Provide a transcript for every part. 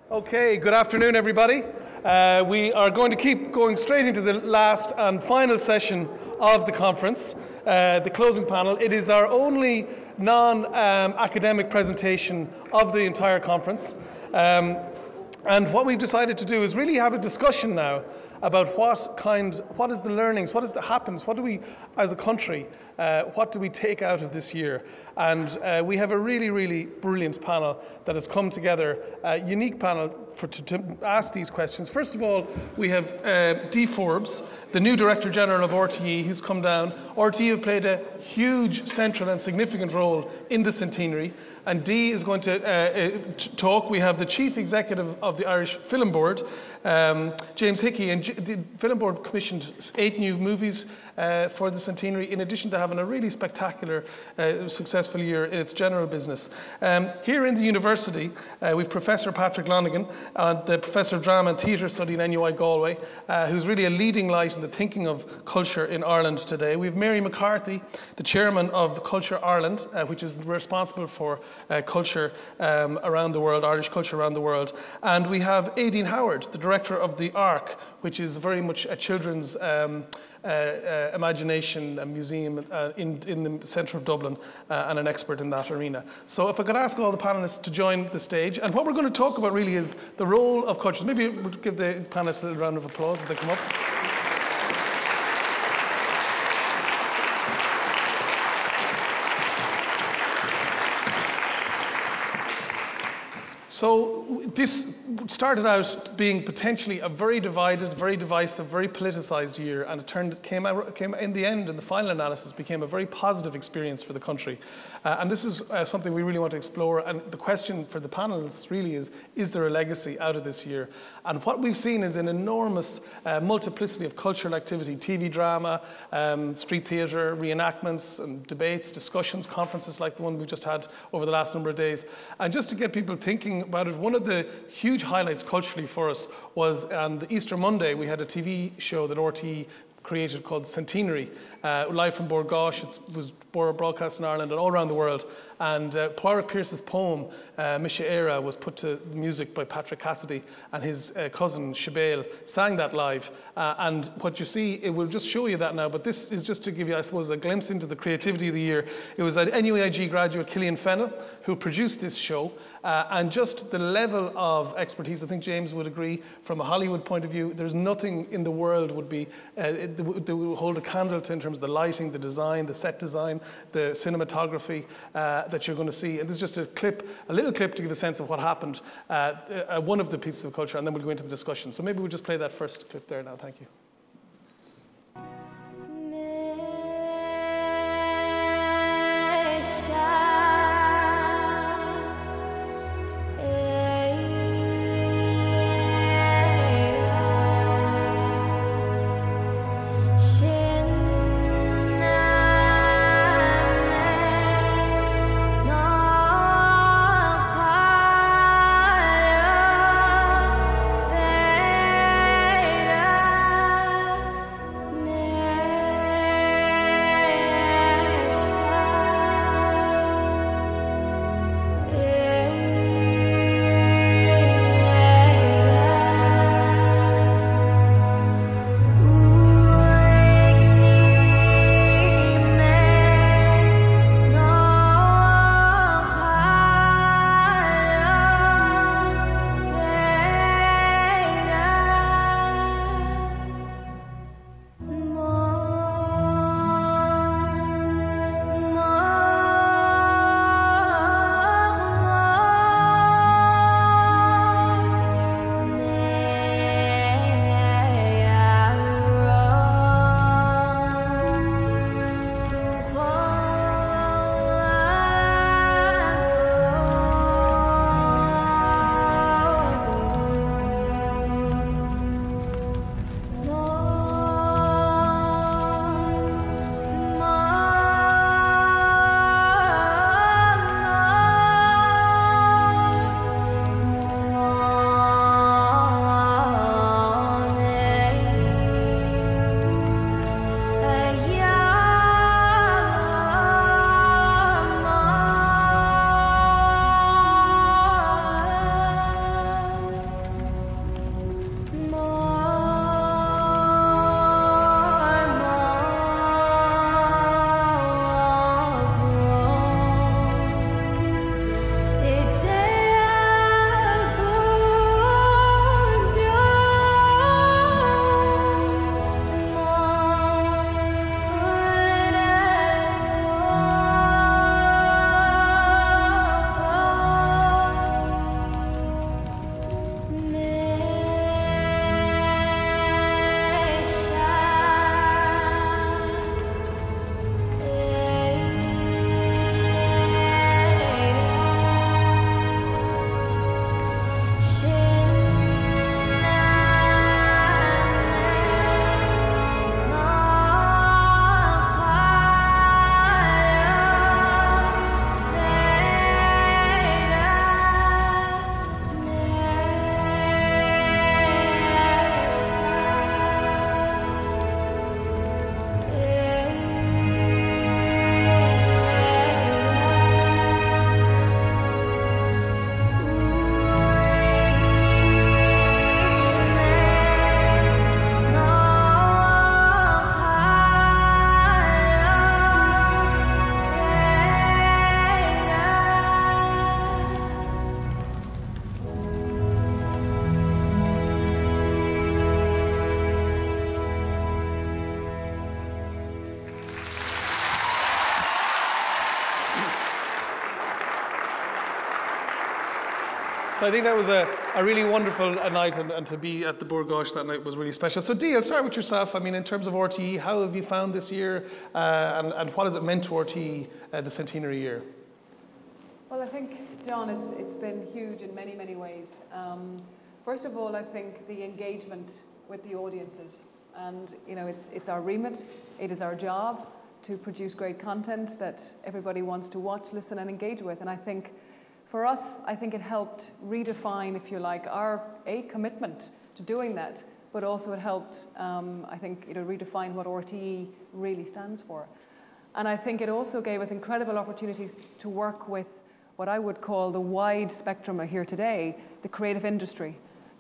Okay, good afternoon, everybody. We are going to keep going straight into the last and final session of the conference, the closing panel. It is our only non-academic presentation of the entire conference. And what we've decided to do is really have a discussion now about what is the learnings, what is the happens, what do we, as a country, what do we take out of this year? And we have a really, really brilliant panel that has come together, a unique panel to ask these questions. First of all, we have Dee Forbes, the new Director General of RTE, who's come down. RTE have played a huge, central and significant role in the centenary, and Dee is going to talk. We have the Chief Executive of the Irish Film Board, James Hickey, and the Film Board commissioned 8 new movies for the centenary, in addition to having a really spectacular, successful year in its general business. Here in the university, we've Professor Patrick Lonigan, the Professor of Drama and Theatre Study in NUI Galway, who's really a leading light in the thinking of culture in Ireland today. We have Mary McCarthy, the Chairman of Culture Ireland, which is responsible for culture around the world, Irish culture around the world. And we have Aideen Howard, the Director of the ARC, which is very much a children's imagination museum in the centre of Dublin, and an expert in that arena. So if I could ask all the panellists to join the stage, and what we're going to talk about really is the role of cultures. Maybe we'll give the panellists a little round of applause as they come up. So this started out being potentially a very divided, very divisive, very politicized year, and it came in the end, in the final analysis, became a very positive experience for the country. And this is something we really want to explore. And the question for the panelists really is there a legacy out of this year? And what we've seen is an enormous multiplicity of cultural activity: TV drama, street theatre, reenactments and debates, discussions, conferences like the one we just had over the last number of days. And just to get people thinking about it, one of the huge highlights culturally for us was on the Easter Monday, we had a TV show that RTE created called Centenary, live from Bord Gáis. It was broadcast in Ireland and all around the world. And Pádraig Pearse's poem, Misha Éire, was put to music by Patrick Cassidy, and his cousin, Siobhán, sang that live. And what you see, it will just show you that now, but this is just to give you, I suppose, a glimpse into the creativity of the year. It was an NUIG graduate, Cillian Fennell, who produced this show. And just the level of expertise, I think James would agree, from a Hollywood point of view, there's nothing in the world that would hold a candle to in terms of the lighting, the design, the set design, the cinematography that you're going to see. And this is just a little clip to give a sense of what happened, one of the pieces of culture, and then we'll go into the discussion. So maybe we'll just play that first clip there now. Thank you. So I think that was a really wonderful night, and to be at the Bord Gáis that night was really special. So Dee, I'll start with yourself. I mean, in terms of RTE, how have you found this year, and what has it meant to RTE, the centenary year? Well, I think, John, it's been huge in many, many ways. First of all, I think the engagement with the audiences, and it's our remit, it is our job to produce great content that everybody wants to watch, listen, and engage with. And I think for us, I think it helped redefine, if you like, our commitment to doing that, but also it helped, I think, redefine what RTE really stands for. And I think it also gave us incredible opportunities to work with what I would call the wide spectrum here today, the creative industry.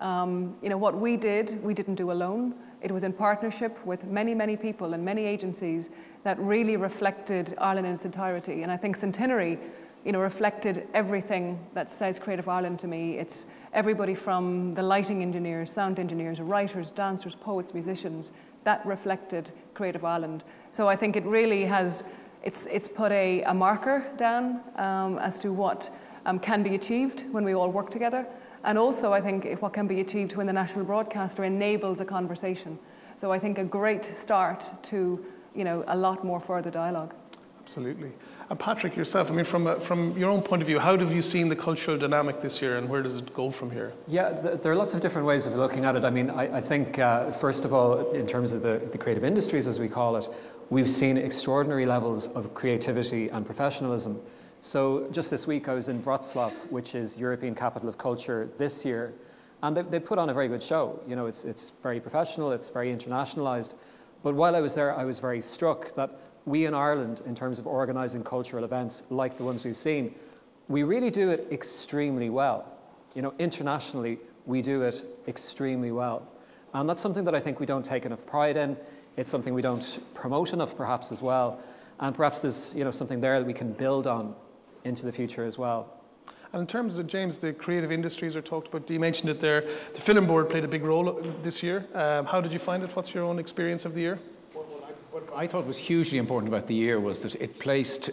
What we didn't do alone. It was in partnership with many, many people and many agencies that really reflected Ireland in its entirety. And I think Centenary, reflected everything that says Creative Ireland to me. It's everybody from the lighting engineers, sound engineers, writers, dancers, poets, musicians, that reflected Creative Ireland. So I think it really has, it's put a marker down as to what can be achieved when we all work together. And also, I think, what can be achieved when the national broadcaster enables a conversation. So I think a great start to, a lot more further dialogue. Absolutely. And Patrick, yourself, I mean, from your own point of view, how have you seen the cultural dynamic this year, and where does it go from here? Yeah, there are lots of different ways of looking at it. I mean, I think, first of all, in terms of the creative industries, as we call it, we've seen extraordinary levels of creativity and professionalism. So just this week I was in Wrocław, which is European Capital of Culture this year, and they put on a very good show. It's very professional, it's very internationalized. But while I was there, I was very struck that we in Ireland, in terms of organising cultural events like the ones we've seen, we really do it extremely well. Internationally, we do it extremely well. And that's something that I think we don't take enough pride in. It's something we don't promote enough, perhaps, as well. And perhaps there's something there that we can build on into the future as well. And in terms of, James, the creative industries are talked about, Dee mentioned it there. The Film Board played a big role this year. How did you find it? What's your own experience of the year? What I thought was hugely important about the year was that it placed,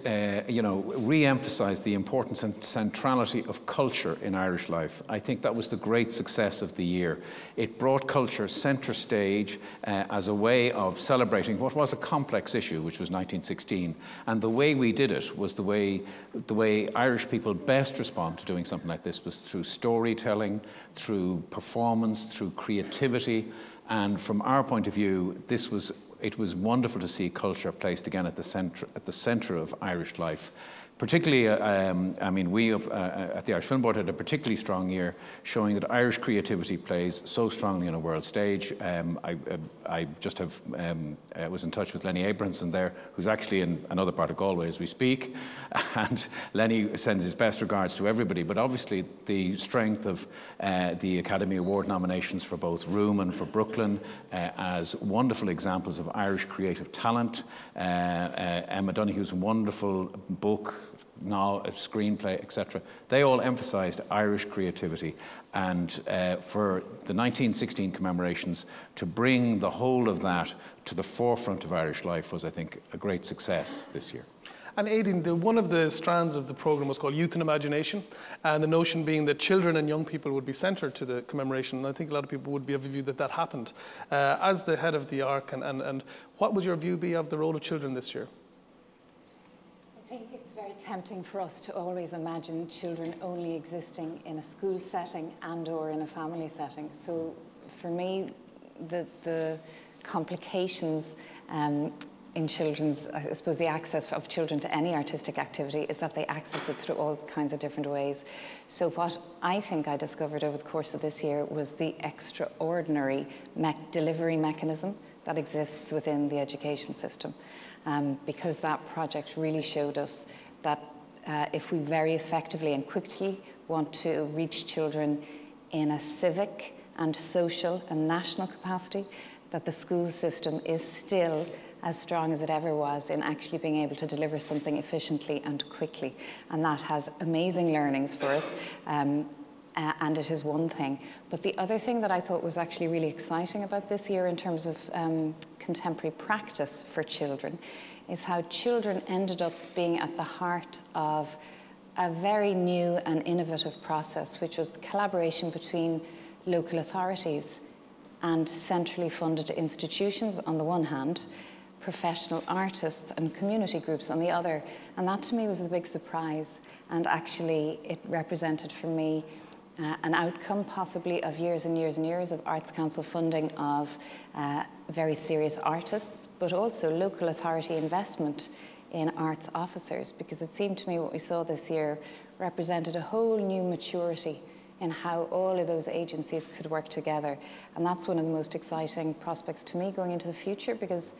re-emphasised the importance and centrality of culture in Irish life. I think that was the great success of the year. It brought culture centre stage as a way of celebrating what was a complex issue, which was 1916. And the way we did it was the way Irish people best respond to doing something like this was through storytelling, through performance, through creativity. And from our point of view, it was wonderful to see culture placed again at the centre of Irish life. Particularly, we at the Irish Film Board had a particularly strong year, showing that Irish creativity plays so strongly on a world stage. I just was in touch with Lenny Abrahamson there, who's actually in another part of Galway as we speak, and Lenny sends his best regards to everybody. But obviously, the strength of the Academy Award nominations for both Room and for Brooklyn as wonderful examples of Irish creative talent. Emma Donoghue's wonderful book, now a screenplay, etc. They all emphasised Irish creativity, and for the 1916 commemorations, to bring the whole of that to the forefront of Irish life was, I think, a great success this year. And Aidan, one of the strands of the programme was called Youth and Imagination, and the notion being that children and young people would be centred to the commemoration, and I think a lot of people would be of a view that happened. As the head of the ARC, and what would your view be of the role of children this year? I think it's very tempting for us to always imagine children only existing in a school setting and or in a family setting. So for me, the complications in children's, I suppose the access of children to any artistic activity is that they access it through all kinds of different ways. So what I think I discovered over the course of this year was the extraordinary delivery mechanism that exists within the education system. Because that project really showed us that if we very effectively and quickly want to reach children in a civic and social and national capacity, that the school system is still as strong as it ever was in actually being able to deliver something efficiently and quickly. And that has amazing learnings for us. And it is one thing. But the other thing that I thought was actually really exciting about this year in terms of contemporary practice for children is how children ended up being at the heart of a very new and innovative process, which was the collaboration between local authorities and centrally funded institutions on the one hand, professional artists and community groups on the other. And that to me was the big surprise. And actually it represented for me an outcome possibly of years and years and years of Arts Council funding of very serious artists, but also local authority investment in arts officers, because it seemed to me what we saw this year represented a whole new maturity in how all of those agencies could work together. And that's one of the most exciting prospects to me going into the future, because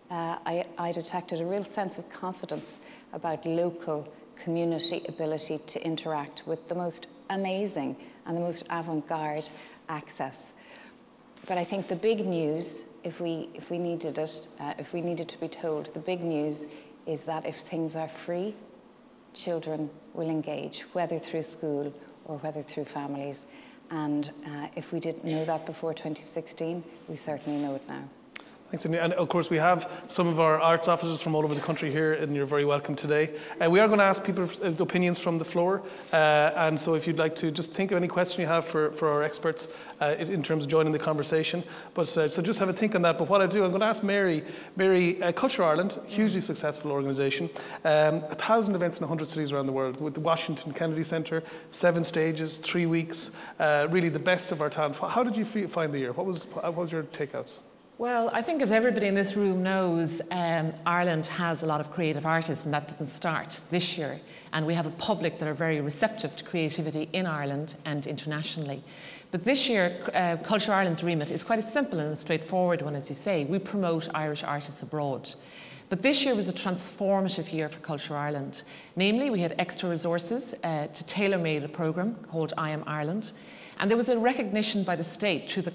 I detected a real sense of confidence about local community ability to interact with the most amazing and the most avant-garde access. But I think the big news, if we needed it, if we needed to be told, the big news is that if things are free, children will engage, whether through school or whether through families. And if we didn't know that before 2016, we certainly know it now. Thanks, Amy. And of course, we have some of our arts officers from all over the country here, and you're very welcome today. We are going to ask people opinions from the floor, and so if you'd like to just think of any question you have for our experts in terms of joining the conversation. But so just have a think on that. But what I do, I'm going to ask Mary. Mary, Culture Ireland, hugely successful organisation, 1,000 events in 100 cities around the world, with the Washington Kennedy Centre, 7 stages, 3 weeks, really the best of our talent. How did you find the year? What was your takeouts? Well, I think as everybody in this room knows, Ireland has a lot of creative artists, and that didn't start this year. And we have a public that are very receptive to creativity in Ireland and internationally. But this year, Culture Ireland's remit is quite a simple and a straightforward one, as you say. We promote Irish artists abroad. But this year was a transformative year for Culture Ireland. Namely, we had extra resources to tailor-made a programme called I Am Ireland. And there was a recognition by the state to the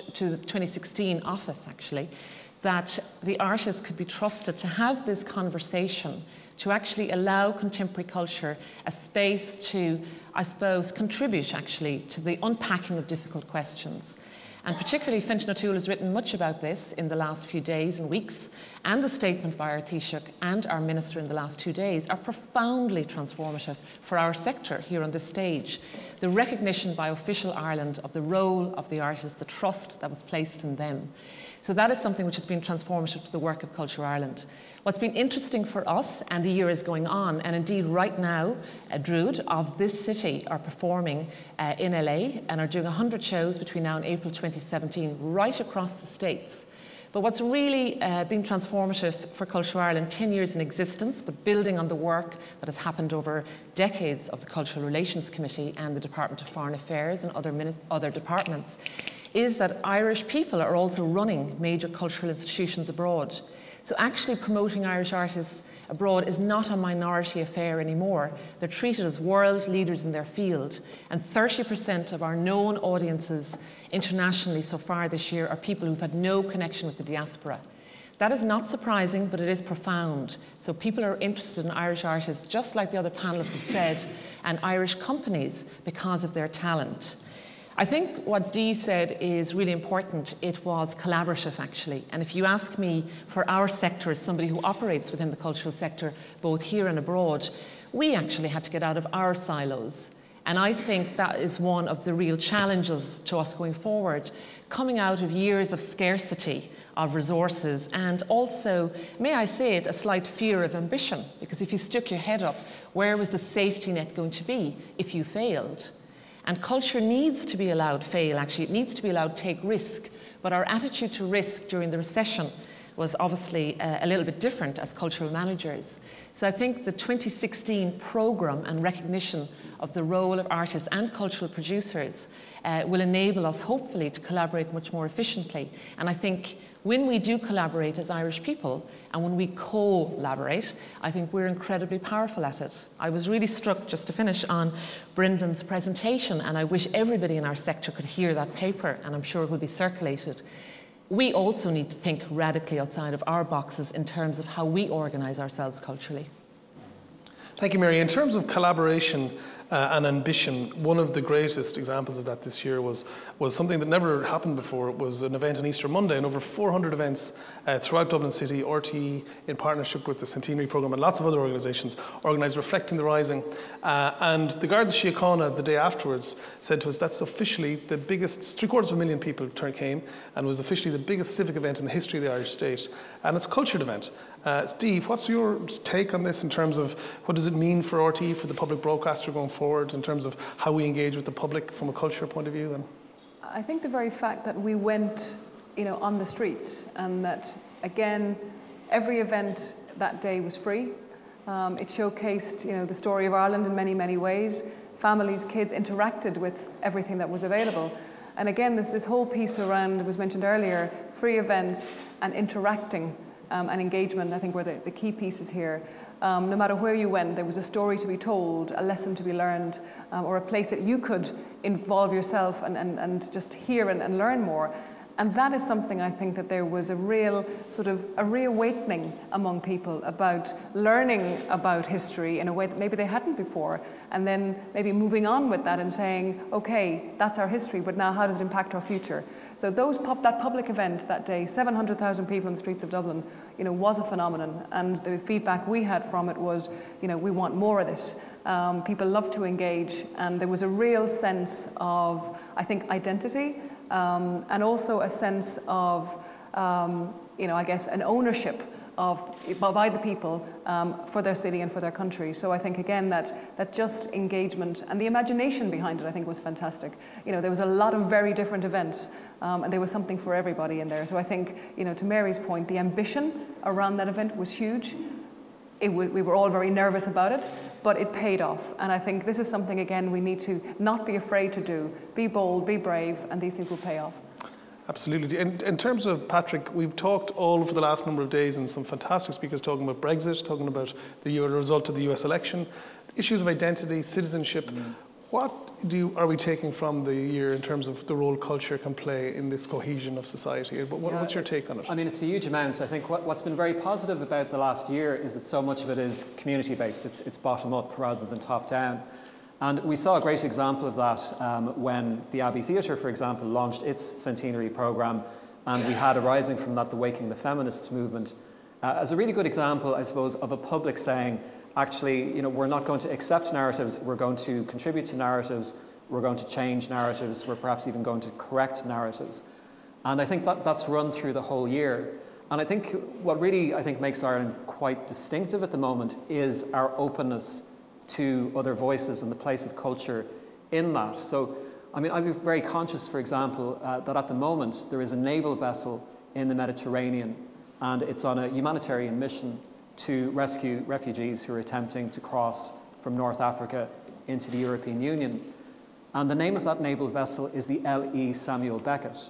2016 office, actually, that the artists could be trusted to have this conversation, to actually allow contemporary culture a space to, I suppose, contribute actually to the unpacking of difficult questions. And particularly Fintan O'Toole has written much about this in the last few days and weeks, and the statement by our Taoiseach and our Minister in the last 2 days are profoundly transformative for our sector here on this stage. The recognition by official Ireland of the role of the artists, the trust that was placed in them. So that is something which has been transformative to the work of Culture Ireland. What's been interesting for us, and the year is going on, and indeed right now, Druid of this city are performing in LA and are doing 100 shows between now and April 2017, right across the States. But what's really been transformative for Culture Ireland, 10 years in existence, but building on the work that has happened over decades of the Cultural Relations Committee and the Department of Foreign Affairs and other departments, is that Irish people are also running major cultural institutions abroad. So actually promoting Irish artists abroad is not a minority affair anymore. They're treated as world leaders in their field. And 30% of our known audiences internationally so far this year are people who've had no connection with the diaspora. That is not surprising, but it is profound. So people are interested in Irish artists, just like the other panellists have said, and Irish companies because of their talent. I think what Dee said is really important. It was collaborative, actually. And if you ask me, for our sector, as somebody who operates within the cultural sector, both here and abroad, we actually had to get out of our silos. And I think that is one of the real challenges to us going forward, coming out of years of scarcity of resources and also, may I say it, a slight fear of ambition. Because if you stuck your head up, where was the safety net going to be if you failed? And culture needs to be allowed fail, actually. It needs to be allowed take risk. But our attitude to risk during the recession was obviously a little bit different as cultural managers. So I think the 2016 programme and recognition of the role of artists and cultural producers will enable us, hopefully, to collaborate much more efficiently. And I think when we do collaborate as Irish people, and when we collaborate, I think we're incredibly powerful at it. I was really struck, just to finish, on Brendan's presentation, and I wish everybody in our sector could hear that paper, and I'm sure it will be circulated. We also need to think radically outside of our boxes in terms of how we organise ourselves culturally. Thank you, Mary. In terms of collaboration, and ambition. One of the greatest examples of that this year was something that never happened before. It was an event on Easter Monday, and over 400 events throughout Dublin City, RTE in partnership with the Centenary Programme and lots of other organisations organised Reflecting the Rising. And the Garda Síochána the day afterwards said to us that's officially the biggest, 750,000 people came, and was officially the biggest civic event in the history of the Irish state. And it's a cultured event. Steve, what's your take on this in terms of what does it mean for RTE, for the public broadcaster going forward, in terms of how we engage with the public from a culture point of view? And I think the very fact that we went, on the streets, and that, again, every event that day was free. It showcased, the story of Ireland in many, many ways. Families, kids interacted with everything that was available. And again, this whole piece around, it was mentioned earlier, free events and interacting and engagement, I think, were the key pieces here. No matter where you went, there was a story to be told, a lesson to be learned, or a place that you could involve yourself and just hear and learn more. And that is something I think that there was a real sort of a reawakening among people about learning about history in a way that maybe they hadn't before, and then maybe moving on with that and saying, okay, that's our history, but now how does it impact our future? So that public event that day, 700,000 people in the streets of Dublin, was a phenomenon. And the feedback we had from it was, we want more of this. People love to engage, and there was a real sense of, I think, identity, and also a sense of, I guess, an ownership by the people for their city and for their country. So I think, again, that just engagement and the imagination behind it, I think, was fantastic. There was a lot of very different events, and there was something for everybody in there. So I think, to Mary's point, the ambition around that event was huge. We were all very nervous about it, but it paid off. And I think this is something, again, we need to not be afraid to do. Be bold, be brave, and these things will pay off. Absolutely. In terms of, Patrick, we've talked all over the last number of days, and some fantastic speakers talking about Brexit, talking about the result of the US election, issues of identity, citizenship. What are we taking from the year in terms of the role culture can play in this cohesion of society? What's your take on it? I mean, it's a huge amount. I think what's been very positive about the last year is that so much of it is community-based. It's bottom-up rather than top-down. And we saw a great example of that when the Abbey Theatre, for example, launched its centenary programme, and we had arising from that the Waking the Feminists movement as a really good example, I suppose, of a public saying, actually, we're not going to accept narratives, we're going to contribute to narratives, we're going to change narratives, we're perhaps even going to correct narratives. And I think that's run through the whole year. And I think what really, makes Ireland quite distinctive at the moment is our openness to other voices and the place of culture in that. So, I'm very conscious, for example, that at the moment there is a naval vessel in the Mediterranean, and it's on a humanitarian mission to rescue refugees who are attempting to cross from North Africa into the European Union. And the name of that naval vessel is the L.E. Samuel Beckett.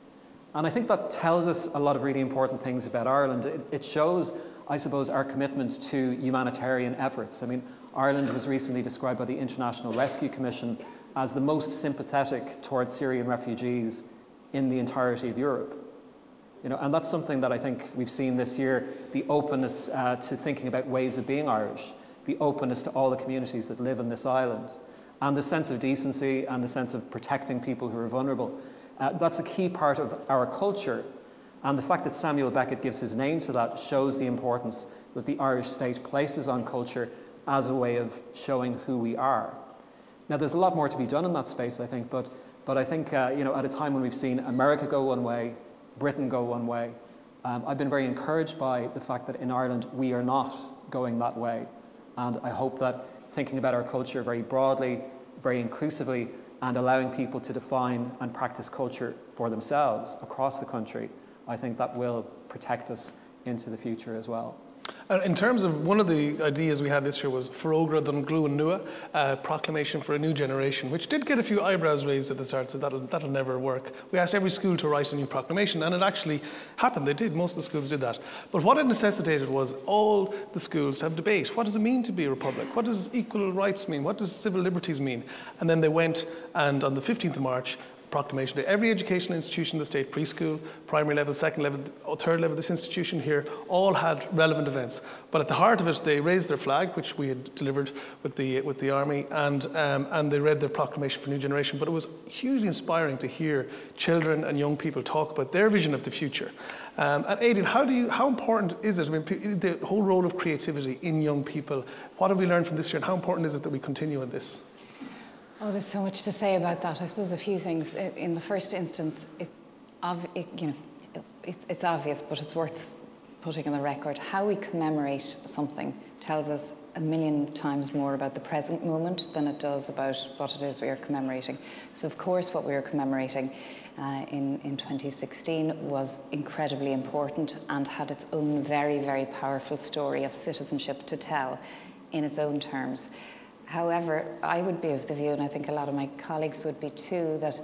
And I think that tells us a lot of really important things about Ireland. It shows, I suppose, our commitment to humanitarian efforts. Ireland was recently described by the International Rescue Commission as the most sympathetic towards Syrian refugees in the entirety of Europe. And that's something that I think we've seen this year, the openness to thinking about ways of being Irish, the openness to all the communities that live in this island, and the sense of decency and the sense of protecting people who are vulnerable. That's a key part of our culture. And the fact that Samuel Beckett gives his name to that shows the importance that the Irish state places on culture as a way of showing who we are. Now, there's a lot more to be done in that space, I think, but I think, at a time when we've seen America go one way, Britain go one way, I've been very encouraged by the fact that in Ireland we are not going that way. And I hope that thinking about our culture very broadly, very inclusively, and allowing people to define and practice culture for themselves across the country, I think that will protect us into the future as well. In terms of one of the ideas we had this year was Ferogra Don Gluan Nua, a proclamation for a new generation, which did get a few eyebrows raised at the start, so that'll never work. We asked every school to write a new proclamation, and it actually happened. They did. Most of the schools did that. But what it necessitated was all the schools to have debate. What does it mean to be a republic? What does equal rights mean? What does civil liberties mean? And then they went, and on the 15th of March, Proclamation Day. Every educational institution in the state, preschool, primary level, second level, third level, this institution here, all had relevant events. But at the heart of it, they raised their flag, which we had delivered with the army, and they read their proclamation for New Generation. But it was hugely inspiring to hear children and young people talk about their vision of the future. And Aidan, how important is it? I mean, the whole role of creativity in young people. What have we learned from this year, and how important is it that we continue in this? Oh, there's so much to say about that. I suppose a few things. In the first instance, it's obvious, but it's worth putting on the record. How we commemorate something tells us a million times more about the present moment than it does about what it is we are commemorating. So, of course, what we are commemorating in 2016 was incredibly important and had its own very, very powerful story of citizenship to tell in its own terms. However, I would be of the view, and I think a lot of my colleagues would be too, that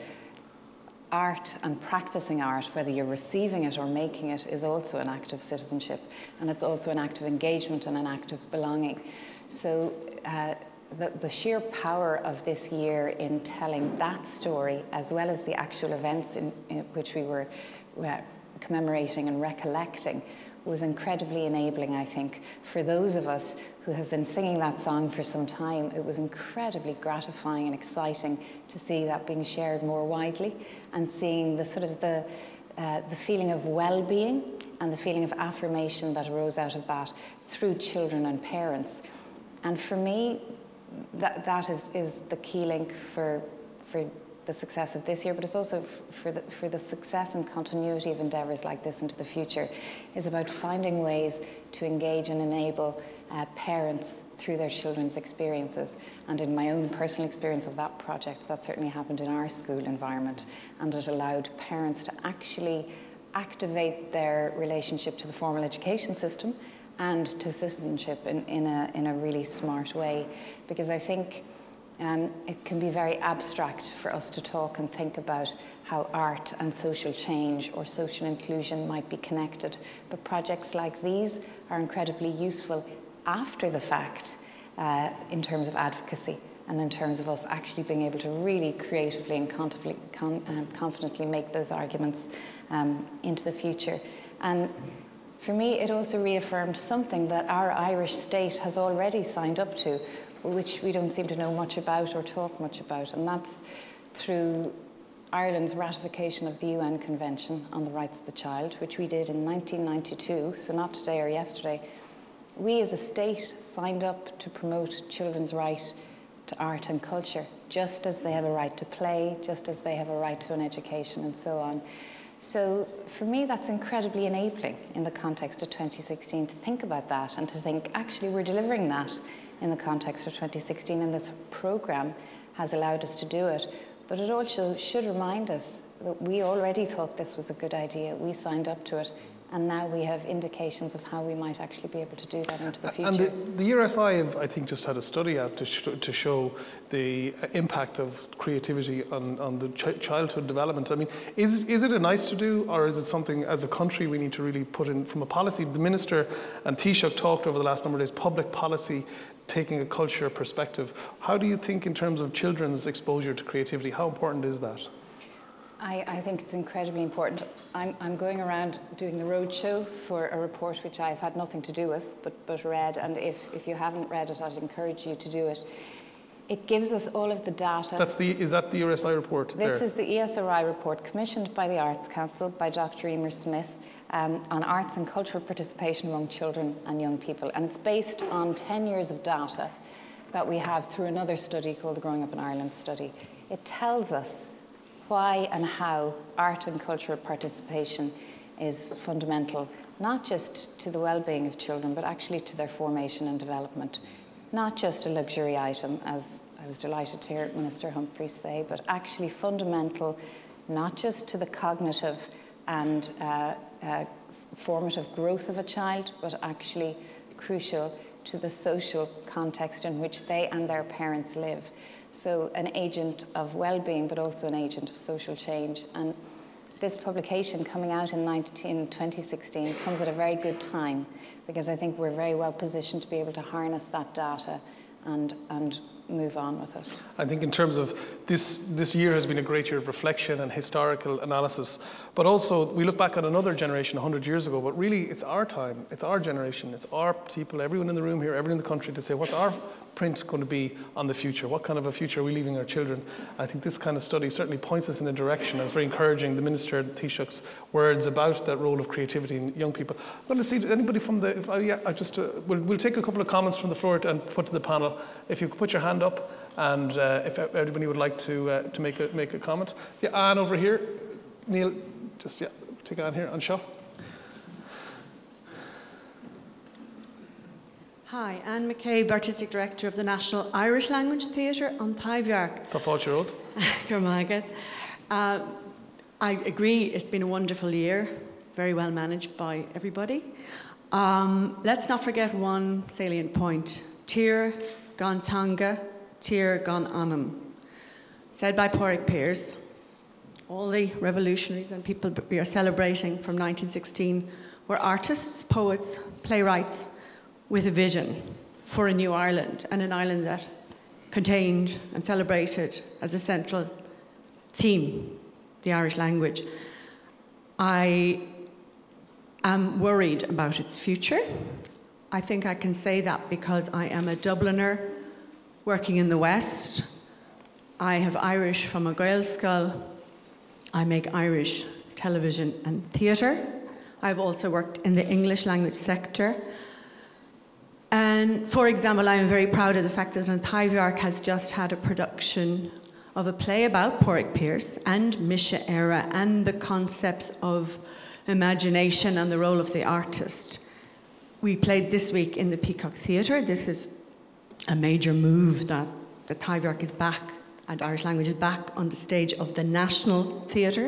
art and practicing art, whether you're receiving it or making it, is also an act of citizenship, and it's also an act of engagement and an act of belonging. So the sheer power of this year in telling that story, as well as the actual events in which we were commemorating and recollecting, was incredibly enabling, I think, for those of us who have been singing that song for some time. It was incredibly gratifying and exciting to see that being shared more widely, and seeing the sort of the feeling of well-being and the feeling of affirmation that arose out of that through children and parents. And for me, that is the key link for the success of this year, but it's also for the success and continuity of endeavours like this into the future, is about finding ways to engage and enable parents through their children's experiences. And in my own personal experience of that project, that certainly happened in our school environment, and it allowed parents to actually activate their relationship to the formal education system and to citizenship in a really smart way. Because I think it can be very abstract for us to talk and think about how art and social change or social inclusion might be connected. But projects like these are incredibly useful after the fact in terms of advocacy and in terms of us actually being able to really creatively and confidently make those arguments into the future. And for me, it also reaffirmed something that our Irish state has already signed up to, which we don't seem to know much about or talk much about, and that's through Ireland's ratification of the UN Convention on the Rights of the Child, which we did in 1992, so not today or yesterday. We as a state signed up to promote children's right to art and culture, just as they have a right to play, just as they have a right to an education, and so on. So for me, that's incredibly enabling in the context of 2016 to think about that and to think, actually, we're delivering that in the context of 2016, and this programme has allowed us to do it. But it also should remind us that we already thought this was a good idea. We signed up to it, and now we have indications of how we might actually be able to do that into the future. And the URSI have, I think, just had a study out to show the impact of creativity on the childhood development. I mean, is it a nice to do, or is it something as a country we need to really put in from a policy? The Minister and Taoiseach talked over the last number of days, public policy, taking a culture perspective. How do you think in terms of children's exposure to creativity, how important is that? I think it's incredibly important. I'm going around doing the roadshow for a report which I've had nothing to do with, but read, and if you haven't read it, I'd encourage you to do it. It gives us all of the data. Is that the URSI report? This is the ESRI report commissioned by the Arts Council by Dr. Emer Smith on arts and cultural participation among children and young people. And it's based on 10 years of data that we have through another study called the Growing Up in Ireland study. It tells us why and how art and cultural participation is fundamental, not just to the well-being of children, but actually to their formation and development. Not just a luxury item, as I was delighted to hear Minister Humphreys say, but actually fundamental, not just to the cognitive and formative growth of a child, but actually crucial to the social context in which they and their parents live. So an agent of well-being, but also an agent of social change. And this publication coming out in 2016 comes at a very good time, because I think we're very well positioned to be able to harness that data and move on with it. I think in terms of this year has been a great year of reflection and historical analysis, but also we look back on another generation 100 years ago, but really it's our time, it's our generation, it's our people, everyone in the room here, everyone in the country to say what's our print going to be on the future? What kind of a future are we leaving our children? I think this kind of study certainly points us in a direction. It's very encouraging, the Minister Taoiseach's words about that role of creativity in young people. I'm going to see anybody from the, we'll take a couple of comments from the floor and put to the panel. If you could put your hand up, and if everybody would like to make a comment. Yeah, Anne over here. Neil, just take Anne here, Anseo. Hi, Anne McCabe, Artistic Director of the National Irish Language Theatre on Taibhdearc. Tá fáilte ród. Gormagat. I agree, it's been a wonderful year, very well managed by everybody. Let's not forget one salient point. Tír gan tanga, tír gan anam. Said by Pádraig Pearse. All the revolutionaries and people we are celebrating from 1916 were artists, poets, playwrights, with a vision for a new Ireland, and an Ireland that contained and celebrated as a central theme the Irish language. I am worried about its future. I think I can say that because I am a Dubliner working in the West. I have Irish from a Gael skull. I make Irish television and theatre. I've also worked in the English language sector. And for example, I am very proud of the fact that Taibhdearc has just had a production of a play about Pádraig Pearse and Misha Era and the concepts of imagination and the role of the artist. We played this week in the Peacock Theatre. This is a major move that Taibhdearc is back and Irish language is back on the stage of the National Theatre.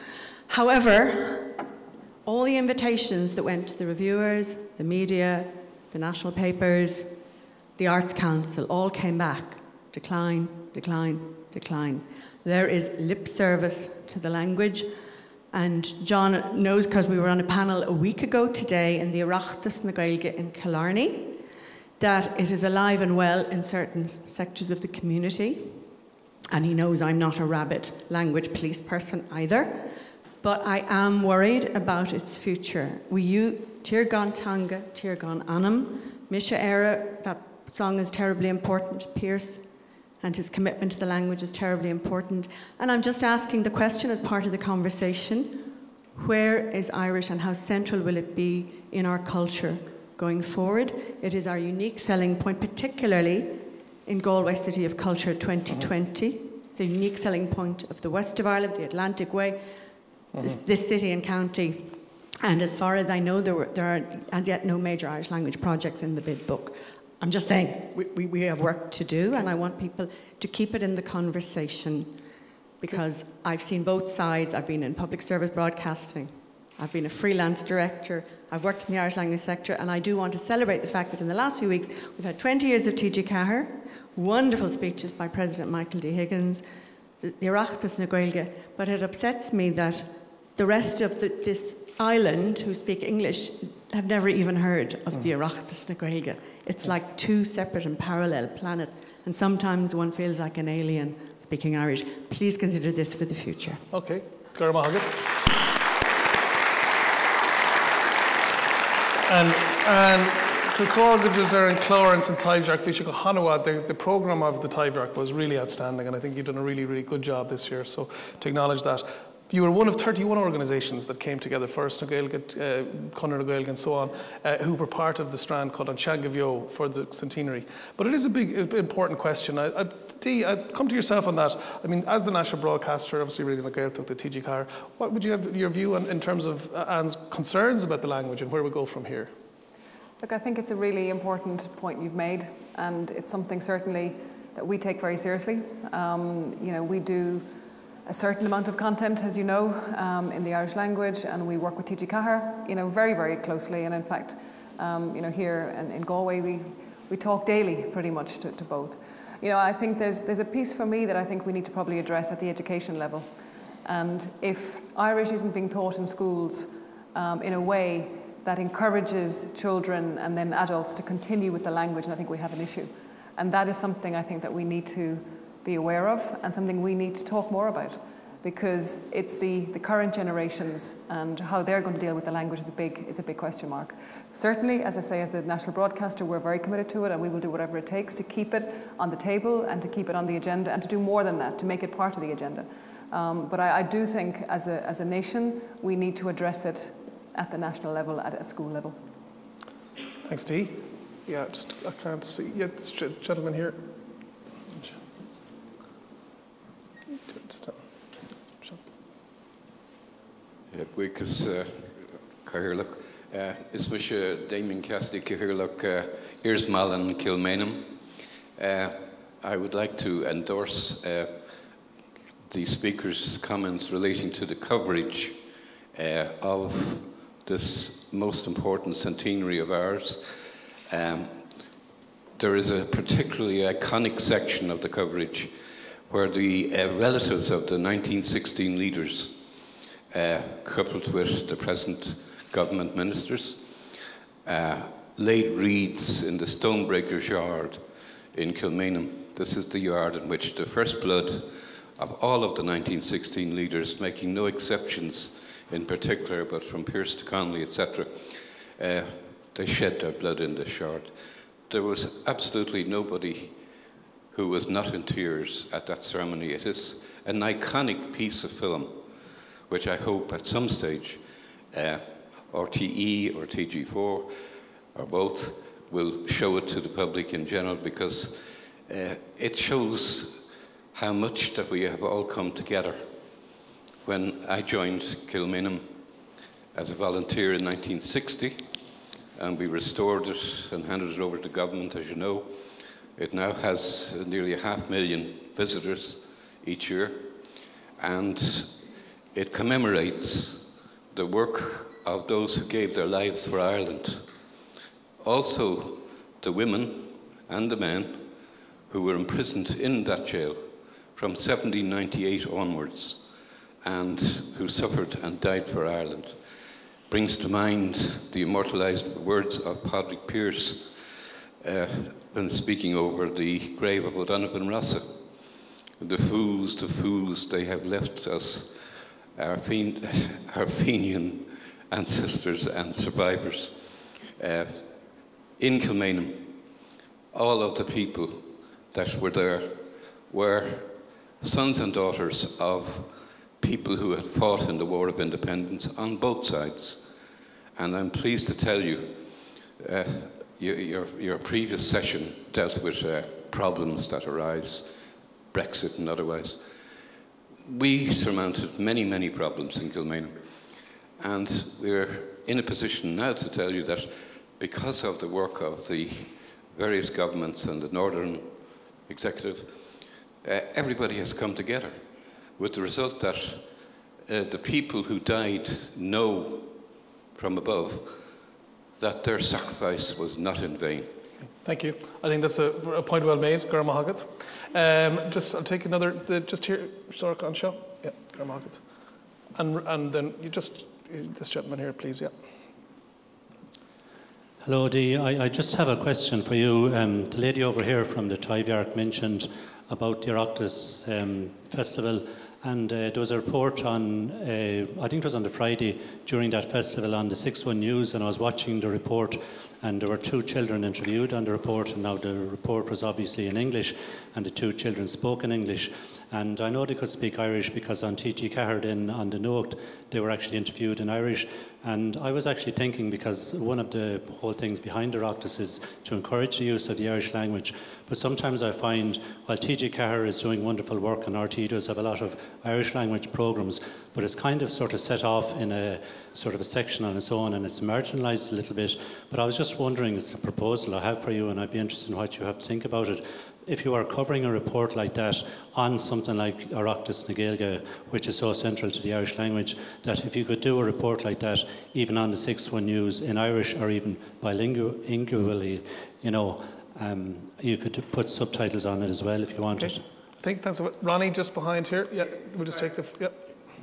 However, all the invitations that went to the reviewers, the media, the national papers, the Arts Council, all came back. Decline, decline, decline. There is lip service to the language. And John knows, because we were on a panel a week ago today in the Oireachtas na Gaeilge in Killarney, that it is alive and well in certain sectors of the community. And he knows I'm not a rabid language police person either. But I am worried about its future. Tír gan tanga, tír gan anam. Misha Era, that song is terribly important. Pearse and his commitment to the language is terribly important. And I'm just asking the question as part of the conversation, where is Irish and how central will it be in our culture going forward? It is our unique selling point, particularly in Galway City of Culture 2020. It's a unique selling point of the west of Ireland, the Atlantic Way, this city and county. And as far as I know, there are as yet no major Irish language projects in the bid book. I'm just saying, we have work to do, and I want people to keep it in the conversation, because I've seen both sides. I've been in public service broadcasting. I've been a freelance director. I've worked in the Irish language sector, and I do want to celebrate the fact that in the last few weeks, we've had 20 years of TG Cahir, wonderful speeches by President Michael D. Higgins, the Oireachtas na Gaeilge, but it upsets me that the rest of this island who speak English have never even heard of the Oireachtas na Gaeilge. It's like two separate and parallel planets, and sometimes one feels like an alien speaking Irish. Please consider this for the future. Okay, Gormagat. And the Corgages are in Clarence and Taibhdearc Fishka Hanawad. The programme of the Taibhdearc was really outstanding, and I think you've done a really, really good job this year. So to acknowledge that. You were one of 31 organisations that came together, first na Gaeilge, Conor na Gaeilge and so on, who were part of the strand called An Teanga Bheo for the centenary. But it is a big, important question. Dee, I'd come to yourself on that. I mean, as the national broadcaster, obviously Radio na Gaeltacht, the TG Cahir, what would you have your view on in terms of Anne's concerns about the language and where we go from here? Look, I think it's a really important point you've made, and it's something certainly that we take very seriously. We do a certain amount of content, as you know, in the Irish language, and we work with TG Cahir, very, very closely. And in fact, here in Galway, we talk daily, pretty much, to both. I think there's a piece for me that I think we need to probably address at the education level. And if Irish isn't being taught in schools in a way that encourages children and then adults to continue with the language, and I think we have an issue. And that is something I think that we need to be aware of and something we need to talk more about, because it's the current generations and how they're going to deal with the language is a big question mark. Certainly, as I say, as the national broadcaster, we're very committed to it, and we will do whatever it takes to keep it on the table and to keep it on the agenda and to do more than that, to make it part of the agenda. But I do think as a nation, we need to address it at the national level, at a school level. Thanks, Dee. Yeah, I can't see. Yeah, this gentleman here. Buchas Cahirlock. Is was Damien Cassidy Cahirlock Ears Malin Kilmainham. I would like to endorse the speaker's comments relating to the coverage of this most important centenary of ours. There is a particularly iconic section of the coverage where the relatives of the 1916 leaders, coupled with the present government ministers, laid wreaths in the Stonebreakers Yard in Kilmainham. This is the yard in which the first blood of all of the 1916 leaders, making no exceptions in particular, but from Pearse to Connolly, etc., they shed their blood in this yard. There was absolutely nobody who was not in tears at that ceremony. It is an iconic piece of film, which I hope at some stage RTE or TG4 or both will show it to the public in general, because it shows how much that we have all come together. When I joined Kilmainham as a volunteer in 1960, and we restored it and handed it over to government, as you know, it now has nearly 500,000 visitors each year, and it commemorates the work of those who gave their lives for Ireland. Also, the women and the men who were imprisoned in that jail from 1798 onwards, and who suffered and died for Ireland. Brings to mind the immortalised words of Padraig Pearse when speaking over the grave of O'Donovan Rossa. The fools, they have left us, our Fenian ancestors and survivors. In Kilmainham, all of the people that were there were sons and daughters of people who had fought in the War of Independence on both sides. And I'm pleased to tell you, your previous session dealt with problems that arise, Brexit and otherwise. We surmounted many, many problems in Kilmainham. And we're in a position now to tell you that because of the work of the various governments and the Northern Executive, everybody has come together, with the result that the people who died know from above that their sacrifice was not in vain. Thank you. I think that's a point well made, Garma Haggett. I'll take another, just here, Sorok on show. Yeah, Garma Haggett. And then this gentleman here, please, yeah. Hello, Dee. I just have a question for you. The lady over here from the Taibhdearc mentioned about the Oireachtas festival, and there was a report on, I think it was on the Friday during that festival on the 6-1 News, and I was watching the report, and there were 2 children interviewed on the report, and now the report was obviously in English, and the 2 children spoke in English. And I know they could speak Irish because on TG Cahir then on the note they were actually interviewed in Irish. And I was actually thinking, because one of the whole things behind the Oireachtas is to encourage the use of the Irish language. But sometimes I find, while TG Cahir is doing wonderful work and RTE does have a lot of Irish language programmes, but it's kind of sort of set off in a sort of a section on its own, and it's marginalised a little bit. But I was just wondering, it's a proposal I have for you, and I'd be interested in what you have to think about it. If you are covering a report like that on something like Oireachtas na Gaeilge, which is so central to the Irish language, that if you could do a report like that, even on the 6-1 News in Irish or even bilingually, you know, you could put subtitles on it as well if you wanted. Okay. I think that's what, Ronnie just behind here. Yeah, we'll just take the. Yeah.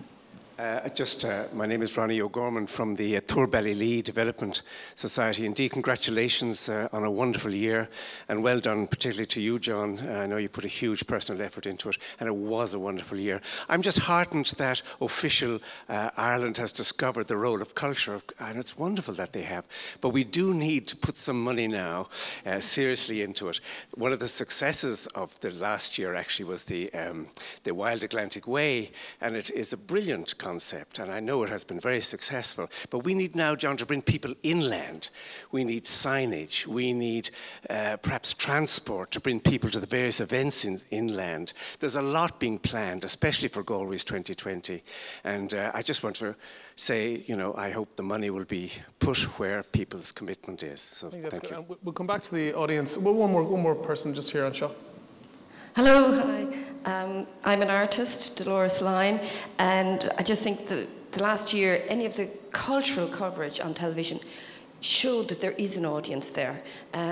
My name is Ronnie O'Gorman from the Turbally Development Society. Indeed, congratulations on a wonderful year, and well done, particularly to you, John. I know you put a huge personal effort into it, and it was a wonderful year. I'm just heartened that official Ireland has discovered the role of culture, and it's wonderful that they have. But we do need to put some money now seriously into it. One of the successes of the last year actually was the Wild Atlantic Way, and it is a brilliant concept, and I know it has been very successful. But we need now, John, to bring people inland. We need signage. We need perhaps transport to bring people to the various events inland. There's a lot being planned, especially for Galway's 2020. And I just want to say, you know, I hope the money will be put where people's commitment is. So thank you. We'll come back to the audience. Well, one more person just here on show. Hello, hi. I'm an artist, Dolores Lyne, and I just think the last year, any of the cultural coverage on television showed that there is an audience there.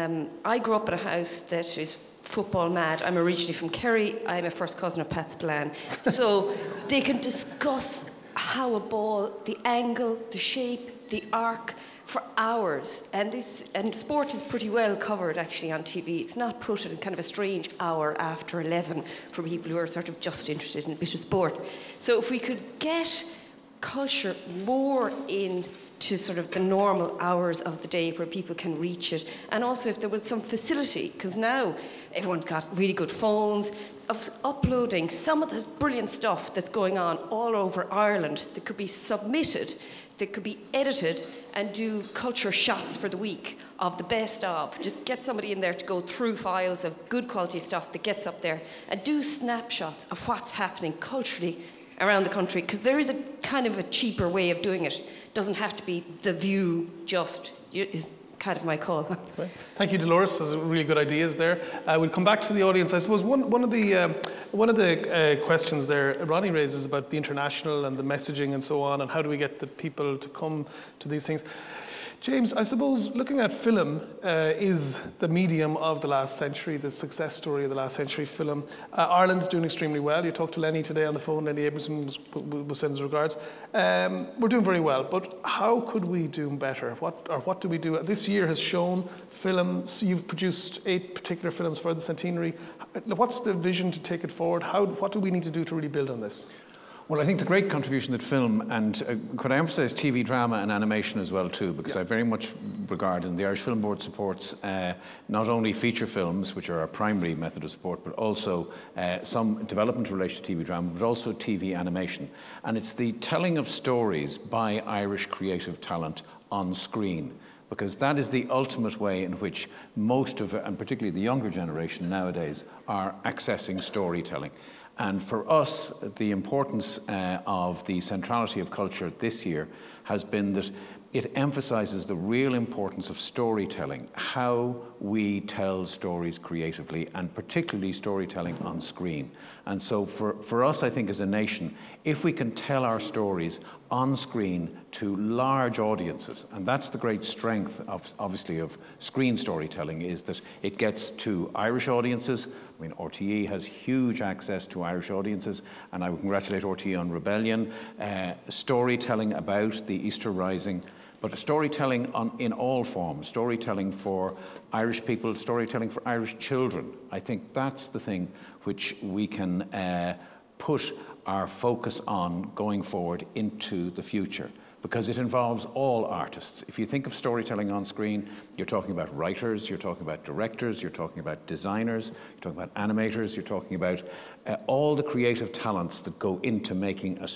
I grew up in a house that is football mad. I'm originally from Kerry. I'm a first cousin of Pat Spillane. So they can discuss how a ball, the angle, the shape, the arc, for hours, and sport is pretty well covered actually on TV. It's not put in kind of a strange hour after 11 for people who are sort of just interested in a bit of sport. So if we could get culture more into sort of the normal hours of the day where people can reach it, and also if there was some facility, because now everyone's got really good phones, of uploading some of this brilliant stuff that's going on all over Ireland that could be submitted, that could be edited, and do culture shots for the week of the best of. Just get somebody in there to go through files of good quality stuff that gets up there, and do snapshots of what's happening culturally around the country, because there is a kind of a cheaper way of doing it. It doesn't have to be The View just, is kind of my call. Okay. Thank you, Dolores. Those are really good ideas there. We'll come back to the audience. I suppose one of the questions there Ronnie raises about the international and the messaging and so on, and how do we get the people to come to these things. James, I suppose looking at film is the medium of the last century, the success story of the last century film. Ireland's doing extremely well. You talked to Lenny today on the phone. Lenny Abramson will send his regards. We're doing very well, but how could we do better? What do we do? This year has shown films. You've produced 8 particular films for the centenary. What's the vision to take it forward? What do we need to do to really build on this? Well, I think the great contribution that film, and could I emphasise TV drama and animation as well too, because I very much regard, and the Irish Film Board supports not only feature films, which are our primary method of support, but also some development related to TV drama, but also TV animation. And it's the telling of stories by Irish creative talent on screen, because that is the ultimate way in which most of, and particularly the younger generation nowadays, are accessing storytelling. And for us, the importance of the centrality of culture this year has been that it emphasises the real importance of storytelling, how we tell stories creatively, and particularly storytelling on screen. And so for us, I think as a nation, if we can tell our stories on screen to large audiences, and that's the great strength of, obviously, of screen storytelling, is that it gets to Irish audiences. I mean, RTE has huge access to Irish audiences, and I would congratulate RTE on Rebellion, storytelling about the Easter Rising, but storytelling in all forms, storytelling for Irish people, storytelling for Irish children. I think that's the thing which we can put our focus on going forward into the future, because it involves all artists. If you think of storytelling on screen, you're talking about writers, you're talking about directors, you're talking about designers, you're talking about animators, you're talking about all the creative talents that go into making a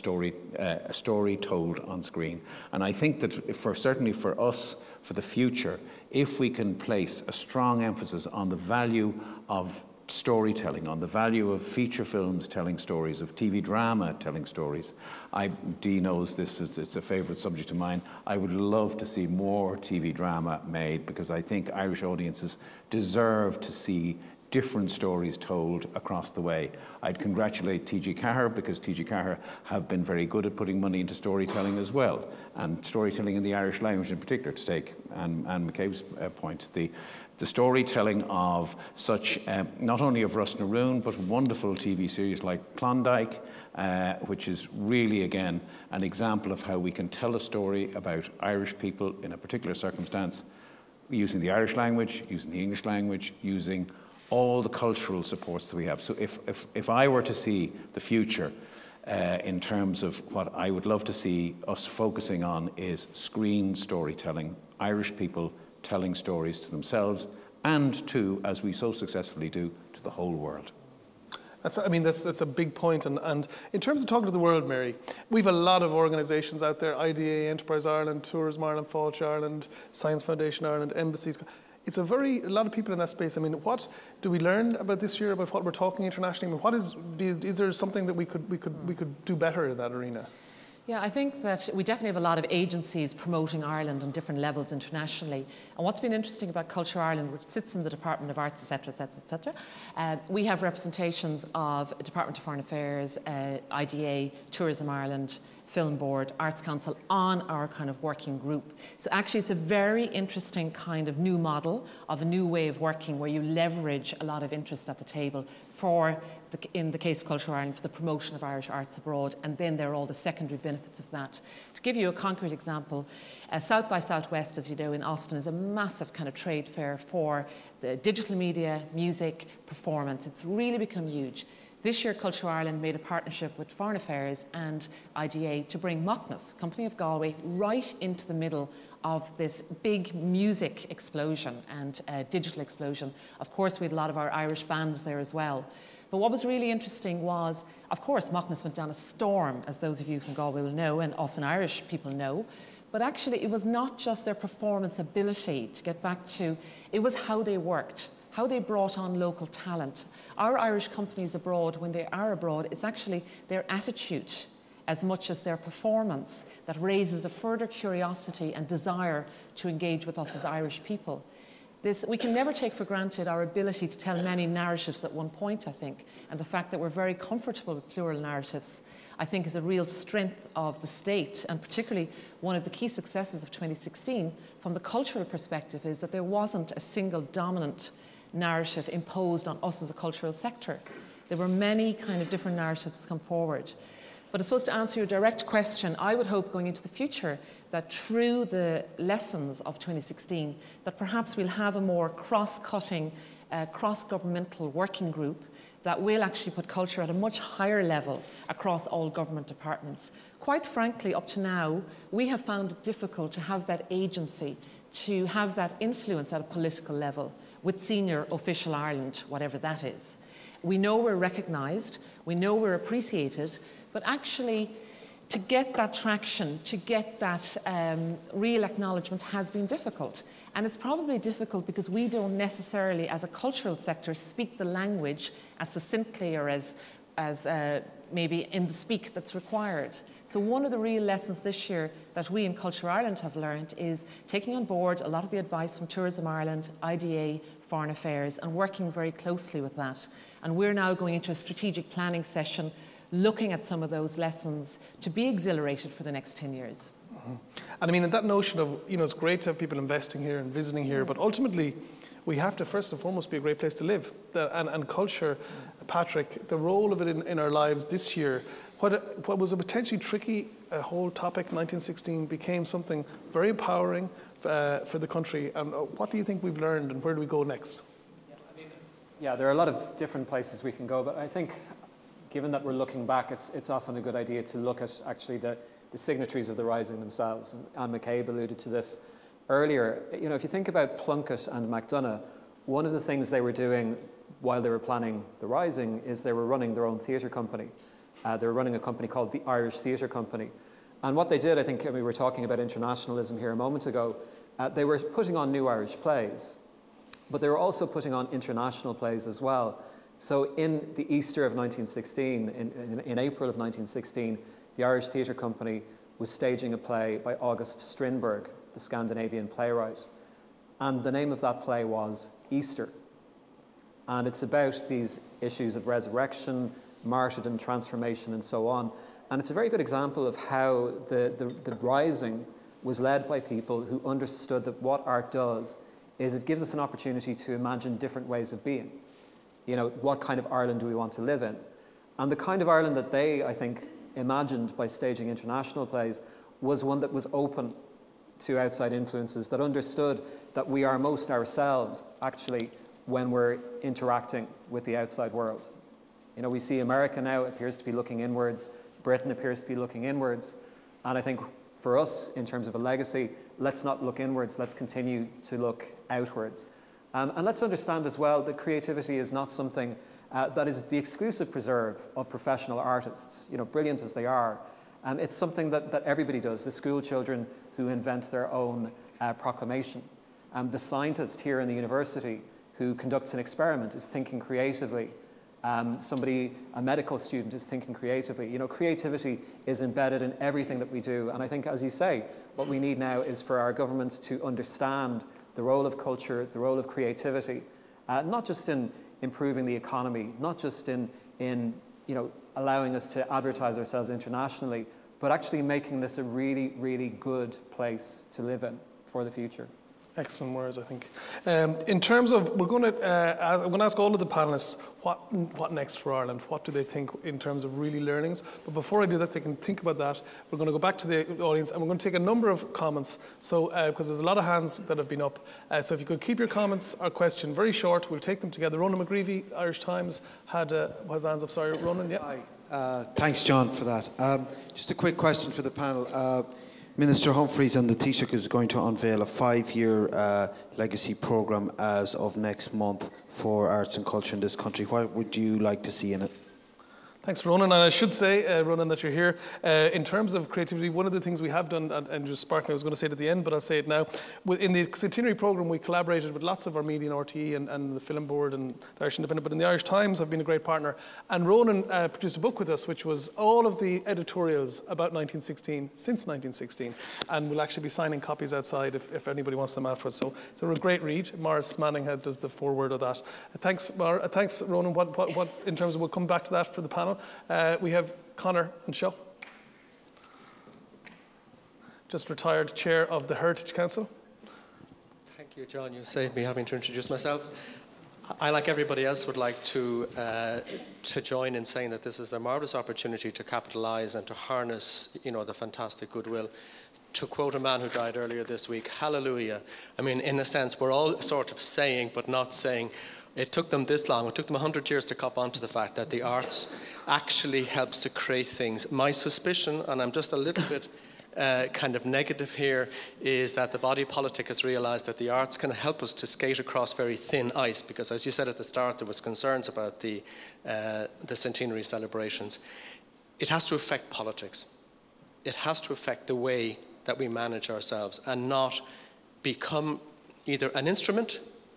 story told on screen. And I think that certainly for us, for the future, if we can place a strong emphasis on the value of storytelling, on the value of feature films telling stories, of TV drama telling stories. Dee knows this, it's a favourite subject of mine. I would love to see more TV drama made, because I think Irish audiences deserve to see different stories told across the way. I'd congratulate TG Cahir, because TG Cahir have been very good at putting money into storytelling as well, and storytelling in the Irish language in particular, to take Anne McCabe's point. The storytelling of such, not only of Rosnaroon, but wonderful TV series like Klondike, which is really, again, an example of how we can tell a story about Irish people in a particular circumstance, using the Irish language, using the English language, using all the cultural supports that we have. So if I were to see the future in terms of what I would love to see us focusing on is screen storytelling, Irish people telling stories to themselves and to, as we so successfully do, to the whole world. That's a big point. And in terms of talking to the world, Mary, we've a lot of organisations out there, IDA, Enterprise Ireland, Tourism Ireland, Fáilte Ireland, Science Foundation Ireland, embassies. It's a lot of people in that space. I mean, what do we learn about this year, about what we're talking internationally? I mean, is there something that we could do better in that arena? Yeah, I think that we definitely have a lot of agencies promoting Ireland on different levels internationally. And what's been interesting about Culture Ireland, which sits in the Department of Arts, etc., we have representations of Department of Foreign Affairs, IDA, Tourism Ireland, Film Board, Arts Council on our kind of working group. So actually it's a very interesting kind of new model of a new way of working where you leverage a lot of interest at the table for, in the case of Culture Ireland, for the promotion of Irish arts abroad, and then there are all the secondary benefits of that. To give you a concrete example, South by Southwest, as you know, in Austin is a massive kind of trade fair for the digital media, music, performance. It's really become huge. This year, Culture Ireland made a partnership with Foreign Affairs and IDA to bring Macnas, Company of Galway, right into the middle of this big music explosion and digital explosion. Of course, we had a lot of our Irish bands there as well. But what was really interesting was, of course, Macnas went down a storm, as those of you from Galway will know, and us and Irish people know. But actually, it was not just their performance ability to get back to, it was how they worked, how they brought on local talent. Our Irish companies abroad, when they are abroad, it's actually their attitude as much as their performance that raises a further curiosity and desire to engage with us as Irish people. We can never take for granted our ability to tell many narratives at one point, I think, and the fact that we're very comfortable with plural narratives, I think, is a real strength of the state, and particularly one of the key successes of 2016 from the cultural perspective is that there wasn't a single dominant narrative imposed on us as a cultural sector. There were many kind of different narratives come forward. But I suppose to answer your direct question, I would hope going into the future that through the lessons of 2016, that perhaps we'll have a more cross-cutting, cross-governmental working group that will actually put culture at a much higher level across all government departments. Quite frankly, up to now, we have found it difficult to have that agency, to have that influence at a political level with senior official Ireland, whatever that is. We know we're recognised, we know we're appreciated, but actually to get that traction, to get that real acknowledgement has been difficult. And it's probably difficult because we don't necessarily, as a cultural sector, speak the language as succinctly or as maybe in the speak that's required. So one of the real lessons this year that we in Culture Ireland have learned is taking on board a lot of the advice from Tourism Ireland, IDA, Foreign Affairs, and working very closely with that. And we're now going into a strategic planning session looking at some of those lessons to be exhilarated for the next 10 years. Mm-hmm. And I mean, that notion of, it's great to have people investing here and visiting here, but ultimately we have to first and foremost be a great place to live. And culture, Patrick, the role of it in our lives this year, what was a potentially tricky whole topic, 1916, became something very empowering for the country. And what do you think we've learned and where do we go next? Yeah, there are a lot of different places we can go, but I think given that we're looking back, it's often a good idea to look at actually the signatories of the Rising themselves. And Anne McCabe alluded to this earlier. If you think about Plunkett and MacDonagh, one of the things they were doing while they were planning the Rising is they were running their own theatre company. They were running a company called the Irish Theatre Company. And what they did, I think, we were talking about internationalism here a moment ago, they were putting on new Irish plays, but they were also putting on international plays as well. So in the Easter of 1916, in April of 1916, the Irish Theatre Company was staging a play by August Strindberg, the Scandinavian playwright. And the name of that play was Easter. And it's about these issues of resurrection, martyrdom, transformation, and so on. And it's a very good example of how the Rising was led by people who understood that what art does is it gives us an opportunity to imagine different ways of being. You know, what kind of Ireland do we want to live in? And the kind of Ireland that they, I think, imagined by staging international plays was one that was open to outside influences, that understood that we are most ourselves, actually, when we're interacting with the outside world. You know, we see America now appears to be looking inwards, Britain appears to be looking inwards, and I think for us, in terms of a legacy, let's not look inwards, let's continue to look outwards. And let's understand as well that creativity is not something that is the exclusive preserve of professional artists, you know, brilliant as they are. It's something that everybody does, the school children who invent their own proclamation. The scientist here in the university who conducts an experiment is thinking creatively. A medical student is thinking creatively. You know, creativity is embedded in everything that we do. And I think, as you say, what we need now is for our governments to understand the role of culture, the role of creativity, not just in improving the economy, not just in you know, allowing us to advertise ourselves internationally, but actually making this a really, really good place to live in for the future. Excellent words, I think. In terms of, I'm going to ask all of the panelists what next for Ireland. What do they think in terms of really learnings? But before I do that, they can think about that. We're going to go back to the audience and we're going to take a number of comments. So, because there's a lot of hands that have been up. So if you could keep your comments or question very short, we'll take them together. Ronan McGreevy, Irish Times, had his hands up. Sorry, Ronan, yeah. Hi. Thanks, John, for that. Just a quick question for the panel. Minister Humphreys and the Taoiseach is going to unveil a 5-year legacy programme as of next month for arts and culture in this country. What would you like to see in it? Thanks, Ronan. And I should say, Ronan, that you're here. In terms of creativity, one of the things we have done, and just sparking, I was going to say it at the end, but I'll say it now. In the centenary programme, we collaborated with lots of our media and RTE and the Film Board and the Irish Independent, but in the Irish Times have been a great partner. And Ronan produced a book with us, which was all of the editorials about 1916, since 1916. And we'll actually be signing copies outside if anybody wants them afterwards. So it's a great read. Maurice Manning does the foreword of that. Thanks, Ronan. What in terms of, we'll come back to that for the panel. We have Conor Anseo, just retired chair of the Heritage Council. Thank you, John. You saved me having to introduce myself. I, like everybody else, would like to join in saying that this is a marvellous opportunity to capitalise and to harness, you know, the fantastic goodwill. To quote a man who died earlier this week, hallelujah. I mean, in a sense, we're all sort of saying, but not saying. It took them this long, it took them 100 years to cop onto the fact that the arts actually helps to create things. My suspicion, and I'm just a little bit kind of negative here, is that the body politic has realised that the arts can help us to skate across very thin ice, because as you said at the start, there was concerns about the centenary celebrations. It has to affect politics. It has to affect the way that we manage ourselves and not become either an instrument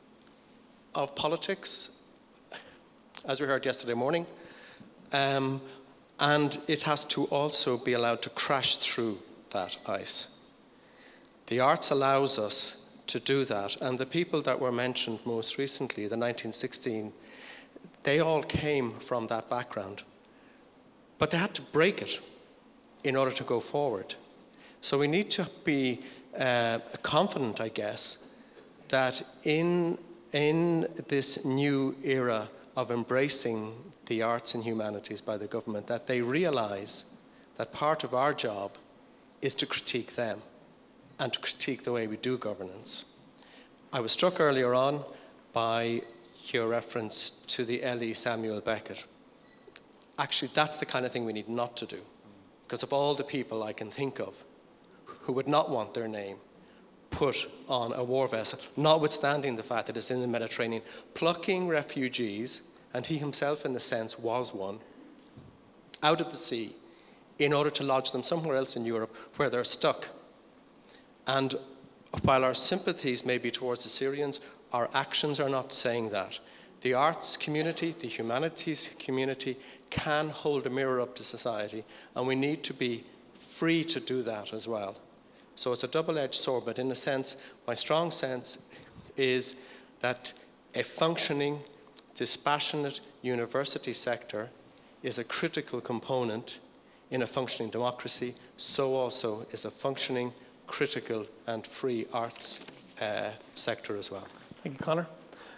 of politics, as we heard yesterday morning, and it has to also be allowed to crash through that ice. The arts allows us to do that, and the people that were mentioned most recently, the 1916, they all came from that background, but they had to break it in order to go forward. So we need to be confident, I guess, that in this new era of embracing the arts and humanities by the government, that they realise that part of our job is to critique them and to critique the way we do governance. I was struck earlier on by your reference to the L.E. Samuel Beckett. Actually, that's the kind of thing we need not to do, because of all the people I can think of who would not want their name put on a war vessel, notwithstanding the fact that it's in the Mediterranean, plucking refugees, and he himself in a sense was one, out of the sea in order to lodge them somewhere else in Europe where they're stuck. And while our sympathies may be towards the Syrians, our actions are not saying that. The arts community, the humanities community can hold a mirror up to society, and we need to be free to do that as well. So it's a double-edged sword, but in a sense, my strong sense is that a functioning, dispassionate university sector is a critical component in a functioning democracy. So also is a functioning, critical and free arts sector as well. Thank you, Conor.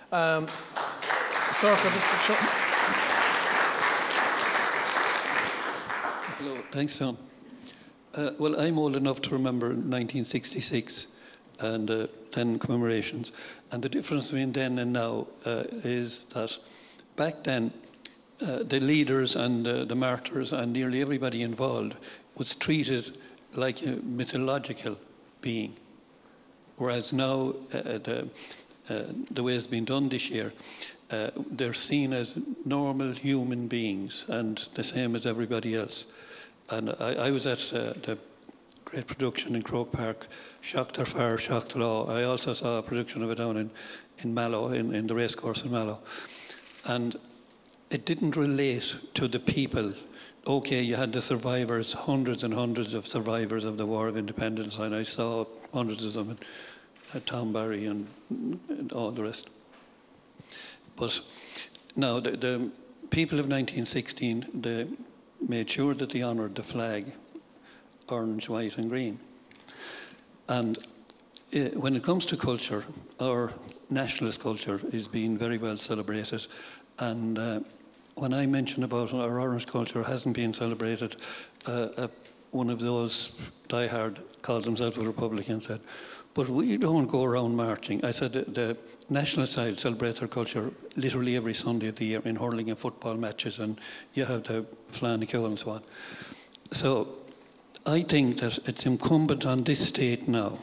Sorcha, just to show. Hello, thanks, John. Well, I'm old enough to remember 1966 and then commemorations. And the difference between then and now is that back then, the leaders and the martyrs and nearly everybody involved was treated like a mythological being. Whereas now, the way it's been done this year, they're seen as normal human beings and the same as everybody else. And I was at the great production in Croke Park, Shocked or Fire, Shocked Law. I also saw a production of it down in Mallow, in the racecourse in Mallow. And it didn't relate to the people. Okay, you had the survivors, hundreds and hundreds of survivors of the War of Independence, and I saw hundreds of them at Tom Barry and all the rest. But now, the people of 1916, they made sure that they honoured the flag, orange, white and green. And when it comes to culture, our nationalist culture is being very well celebrated. And when I mention about our orange culture hasn't been celebrated, one of those diehard called himself a Republican said, but we don't go around marching. I said the national side celebrate their culture literally every Sunday of the year in hurling and football matches, and you have the Fleadh na Cioil and so on. So I think that it's incumbent on this state now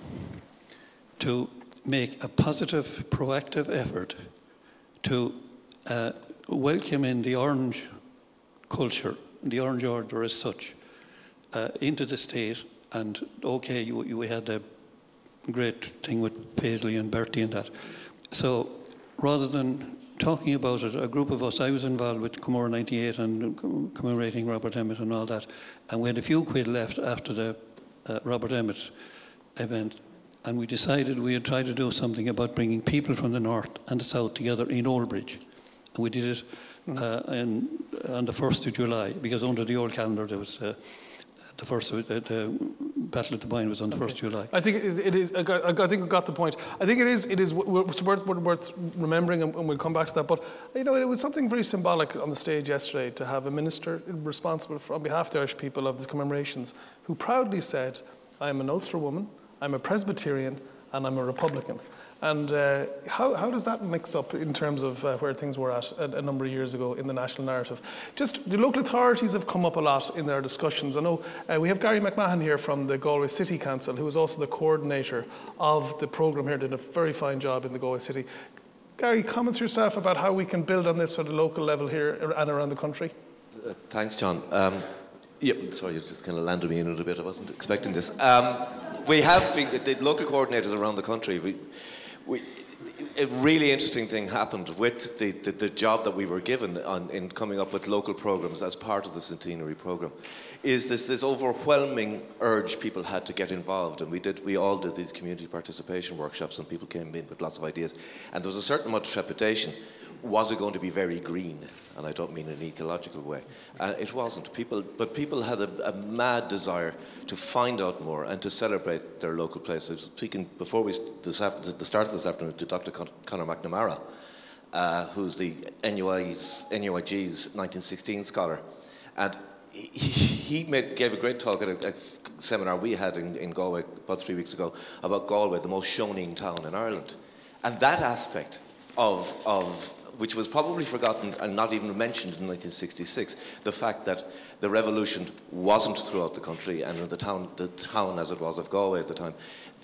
to make a positive, proactive effort to welcome in the orange culture, the orange order as such, into the state. And okay, we had a great thing with Paisley and Bertie and that. So rather than talking about it, a group of us, I was involved with Comora 98 and commemorating Robert Emmet and all that, and we had a few quid left after the Robert Emmet event, and we decided we would try to do something about bringing people from the north and the south together in Oldbridge. And we did it on the 1st of July, because under the old calendar there was the Battle of the Boyne was on the 1st of July. I think it is. I think I got the point. I think it is. It's worth remembering, and we'll come back to that. But you know, it was something very symbolic on the stage yesterday to have a minister responsible on behalf of the Irish people of the commemorations, who proudly said, "I am an Ulster woman, I'm a Presbyterian, and I'm a Republican." And how does that mix up in terms of where things were at a number of years ago in the national narrative? Just the local authorities have come up a lot in their discussions. I know we have Gary McMahon here from the Galway City Council, who is also the coordinator of the programme here, did a very fine job in the Galway City. Gary, comments yourself about how we can build on this at a local level here and around the country? Thanks, John. Yeah, sorry, you just kind of landed me in it a bit. I wasn't expecting this. We have the local coordinators around the country. A really interesting thing happened with the job that we were given in coming up with local programs as part of the centenary program. Is this overwhelming urge people had to get involved, and we all did these community participation workshops, and people came in with lots of ideas, and there was a certain amount of trepidation. Was it going to be very green? And I don't mean in an ecological way. It wasn't. But people had a mad desire to find out more and to celebrate their local places. Speaking before the start of this afternoon to Dr. Conor McNamara, who's the NUIG's 1916 scholar, and he gave a great talk at a seminar we had in Galway about 3 weeks ago about Galway, the most shoning town in Ireland, and that aspect of which was probably forgotten and not even mentioned in 1966, the fact that the revolution wasn't throughout the country, and in the town as it was of Galway at the time,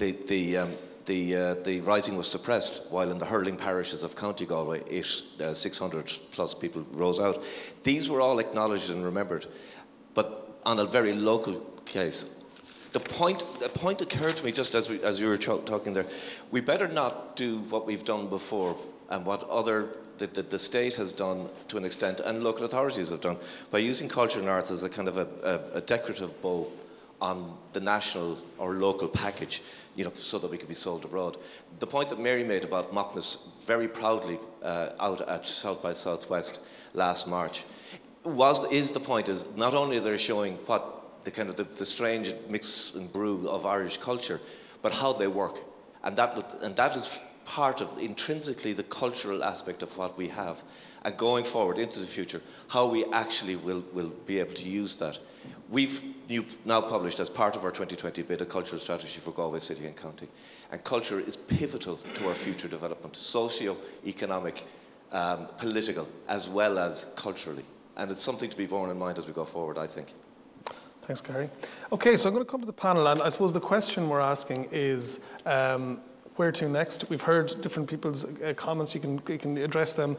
the rising was suppressed, while in the hurling parishes of County Galway, 600 plus people rose out. These were all acknowledged and remembered, but on a very local case. A point occurred to me just as you were talking there. We better not do what we've done before and what the state has done to an extent, and local authorities have done, by using culture and arts as a kind of a decorative bow on the national or local package, you know, so that we could be sold abroad. The point that Mary made about Mockness very proudly out at South by Southwest last March is not only they're showing what the strange mix and brew of Irish culture, but how they work. And that is part of intrinsically the cultural aspect of what we have. And going forward into the future, how we actually will be able to use that. We've now published, as part of our 2020 bid, a cultural strategy for Galway City and County. And culture is pivotal to our future development, socio-economic, political, as well as culturally. And it's something to be borne in mind as we go forward, I think. Thanks, Gary. Okay, so I'm going to come to the panel, and I suppose the question we're asking is, where to next? We've heard different people's comments. You can address them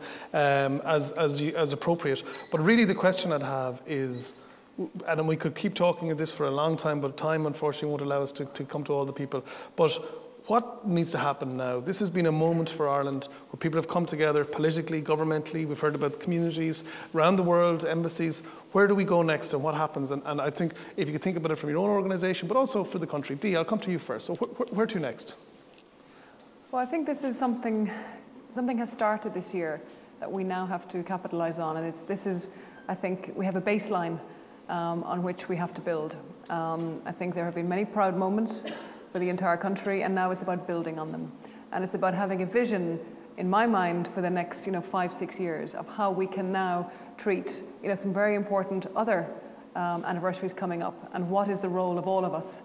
as appropriate. But really, the question I'd have is, and we could keep talking of this for a long time, but time unfortunately won't allow us to come to all the people. But what needs to happen now? This has been a moment for Ireland where people have come together politically, governmentally. We've heard about communities around the world, embassies. Where do we go next and what happens? And I think if you could think about it from your own organisation, but also for the country. Dee, I'll come to you first. So where to next? Well, I think this is something has started this year that we now have to capitalise on. And I think we have a baseline on which we have to build. I think there have been many proud moments for the entire country, and now it's about building on them. And it's about having a vision, in my mind, for the next 5-6 years of how we can now treat some very important other anniversaries coming up, and what is the role of all of us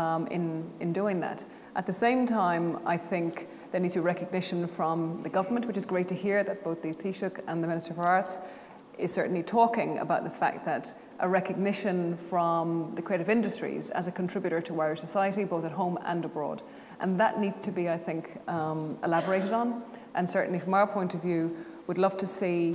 in doing that. At the same time, I think there needs to be recognition from the government, which is great to hear that both the Taoiseach and the Minister for Arts is certainly talking about the fact that a recognition from the creative industries as a contributor to Irish society, both at home and abroad. And that needs to be, I think, elaborated on. And certainly from our point of view, we'd love to see,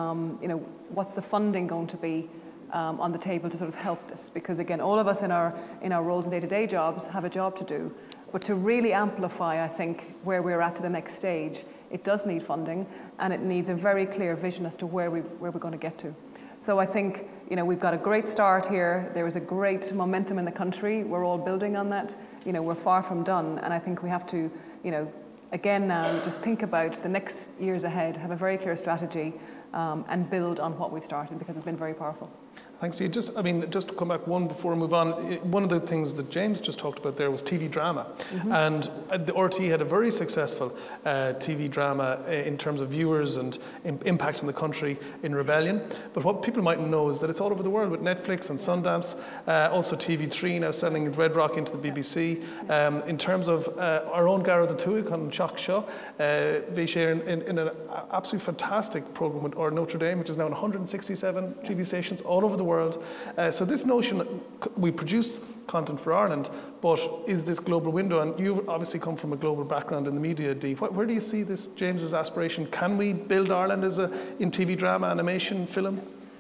what's the funding going to be on the table to sort of help this. Because again, all of us in our roles and day-to-day jobs have a job to do. But to really amplify, I think, where we're at to the next stage, it does need funding, and it needs a very clear vision as to where we're going to get to. So I think, we've got a great start here. There is a great momentum in the country. We're all building on that. We're far from done, and I think we have to, again now, just think about the next years ahead, have a very clear strategy, and build on what we've started, because it's been very powerful. Thanks, Steve. Just to come back one before we move on, one of the things that James just talked about there was TV drama. Mm-hmm. And the RTÉ had a very successful TV drama in terms of viewers and impact in the country in Rebellion. But what people mightn't know is that it's all over the world with Netflix and Sundance, also TV3 now selling Red Rock into the BBC. In terms of our own Gara the Tuig on Teach Seo, they share in an absolutely fantastic programme with or Notre Dame, which is now on 167 TV stations all over the world. So this notion, we produce content for Ireland, but is this global window? And you've obviously come from a global background in the media, Dee. Where do you see this, James's aspiration? Can we build Ireland in TV drama, animation, film?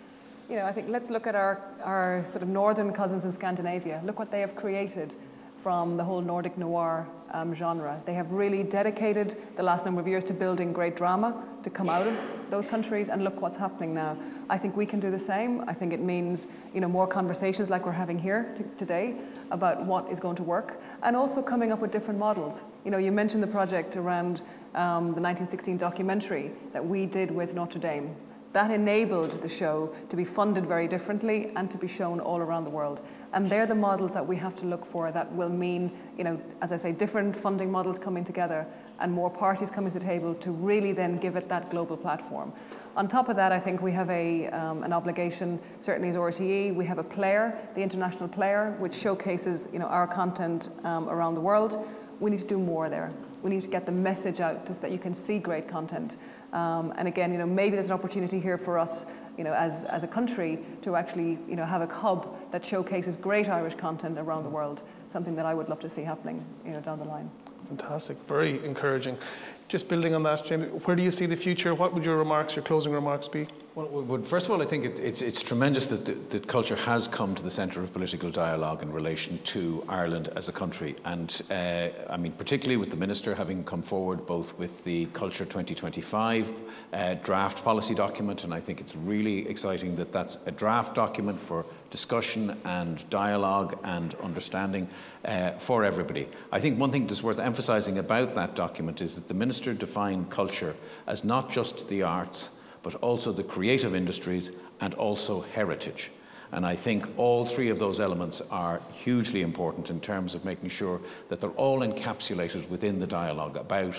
I think let's look at our sort of northern cousins in Scandinavia. Look what they have created from the whole Nordic noir genre. They have really dedicated the last number of years to building great drama to come out of those countries, and look what's happening now. I think we can do the same. I think it means more conversations like we're having here today about what is going to work, and also coming up with different models. You mentioned the project around the 1916 documentary that we did with Notre Dame. That enabled the show to be funded very differently and to be shown all around the world. And they're the models that we have to look for that will mean, as I say, different funding models coming together and more parties coming to the table to really then give it that global platform. On top of that, I think we have an obligation, certainly as RTÉ, we have a player, the International Player, which showcases our content around the world. We need to do more there. We need to get the message out so that you can see great content. And again, maybe there's an opportunity here for us, as a country to actually, have a hub that showcases great Irish content around the world. Something that I would love to see happening, down the line. Fantastic, very encouraging. Just building on that, James, where do you see the future? What would your closing remarks be? Well, first of all, I think it's tremendous that culture has come to the centre of political dialogue in relation to Ireland as a country. And particularly with the Minister having come forward both with the Culture 2025 draft policy document, and I think it's really exciting that that's a draft document for discussion and dialogue and understanding for everybody. I think one thing that's worth emphasising about that document is that the Minister defined culture as not just the arts, but also the creative industries and also heritage. And I think all three of those elements are hugely important in terms of making sure that they're all encapsulated within the dialogue about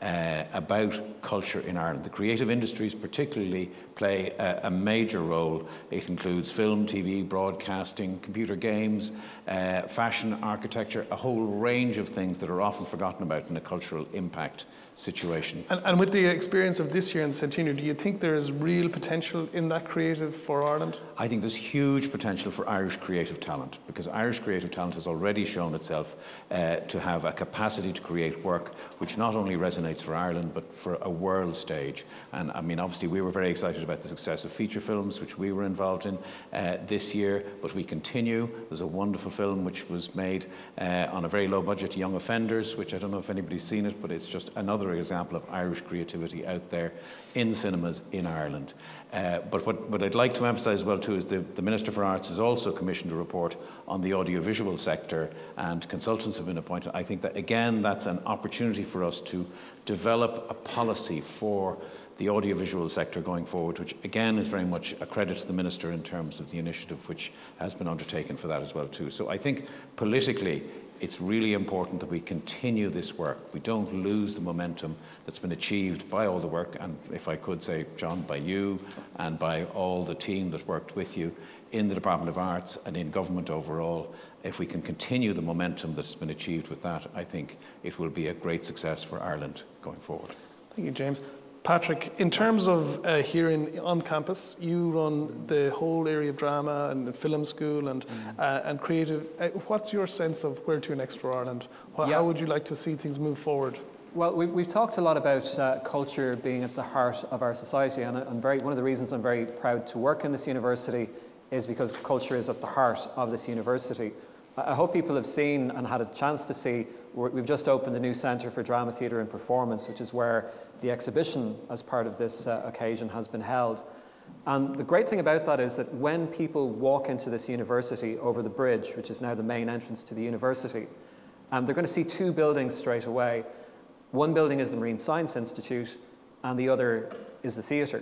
culture in Ireland. The creative industries particularly play a major role. It includes film, TV, broadcasting, computer games, fashion, architecture, a whole range of things that are often forgotten about in a cultural impact situation. And with the experience of this year in the Centennial, do you think there is real potential in that creative for Ireland? I think there's huge potential for Irish creative talent, because Irish creative talent has already shown itself to have a capacity to create work which not only resonates for Ireland but for a world stage. And I mean, obviously we were very excited about the success of feature films which we were involved in this year, but we continue. There's a wonderful film which was made on a very low budget, Young Offenders, which I don't know if anybody's seen it, but it's just another example of Irish creativity out there in cinemas in Ireland. But what I'd like to emphasise as well too is the Minister for Arts has also commissioned a report on the audiovisual sector, and consultants have been appointed. I think that again that's an opportunity for us to develop a policy for the audiovisual sector going forward, which again is very much a credit to the Minister in terms of the initiative which has been undertaken for that as well too. So I think politically it's really important that we continue this work. We don't lose the momentum that's been achieved by all the work, and if I could say, John, by you and by all the team that worked with you in the Department of Arts and in government overall. If we can continue the momentum that's been achieved with that, I think it will be a great success for Ireland going forward. Thank you, James. Patrick, in terms of here on campus, you run the whole area of drama and the film school and creative. What's your sense of where to next for Ireland? How would you like to see things move forward? Well, we've talked a lot about culture being at the heart of our society, and one of the reasons I'm very proud to work in this university is because culture is at the heart of this university. I hope people have seen and had a chance to see, we've just opened a new Centre for Drama, Theatre and Performance, which is where the exhibition as part of this occasion has been held. And the great thing about that is that when people walk into this university over the bridge, which is now the main entrance to the university, they're going to see two buildings straight away. One building is the Marine Science Institute and the other is the theatre.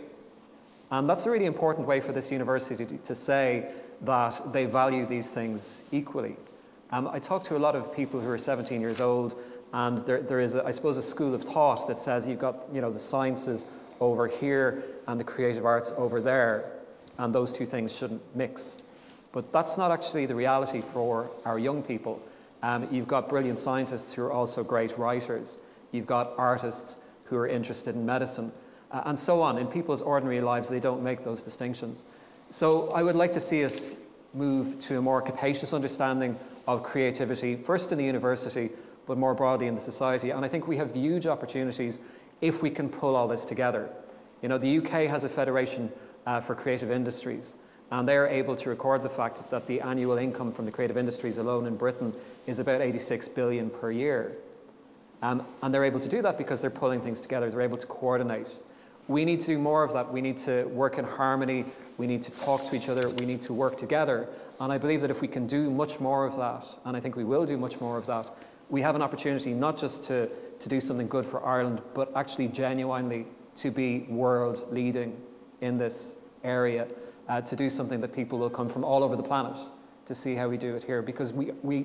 And that's a really important way for this university to say that they value these things equally. I talk to a lot of people who are 17 years old, and there is, I suppose, a school of thought that says you've got, the sciences over here and the creative arts over there, and those two things shouldn't mix. But that's not actually the reality for our young people. You've got brilliant scientists who are also great writers. You've got artists who are interested in medicine, and so on. In people's ordinary lives, they don't make those distinctions. So I would like to see us move to a more capacious understanding of creativity, first in the university, but more broadly in the society. And I think we have huge opportunities if we can pull all this together. The UK has a federation for creative industries, and they're able to record the fact that the annual income from the creative industries alone in Britain is about 86 billion per year. And they're able to do that because they're pulling things together, they're able to coordinate. We need to do more of that. We need to work in harmony. We need to talk to each other. We need to work together. And I believe that if we can do much more of that, and I think we will do much more of that, we have an opportunity not just to do something good for Ireland, but actually genuinely to be world leading in this area, to do something that people will come from all over the planet to see how we do it here, because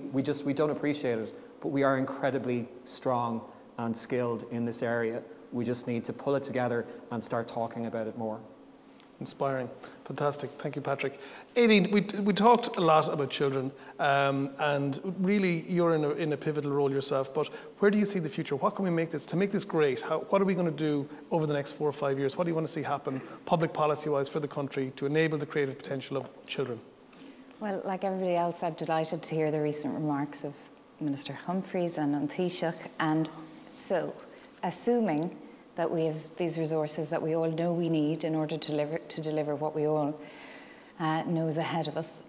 we don't appreciate it, but we are incredibly strong and skilled in this area. We just need to pull it together and start talking about it more. Inspiring. Fantastic. Thank you, Patrick. Aideen, we talked a lot about children, and really you're in a pivotal role yourself, but where do you see the future? What can we make to make this great? What are we going to do over the next 4 or 5 years? What do you want to see happen public policy-wise for the country to enable the creative potential of children? Well, like everybody else, I'm delighted to hear the recent remarks of Minister Humphreys and An Taoiseach, and so assuming that we have these resources that we all know we need in order to deliver what we all know is ahead of us,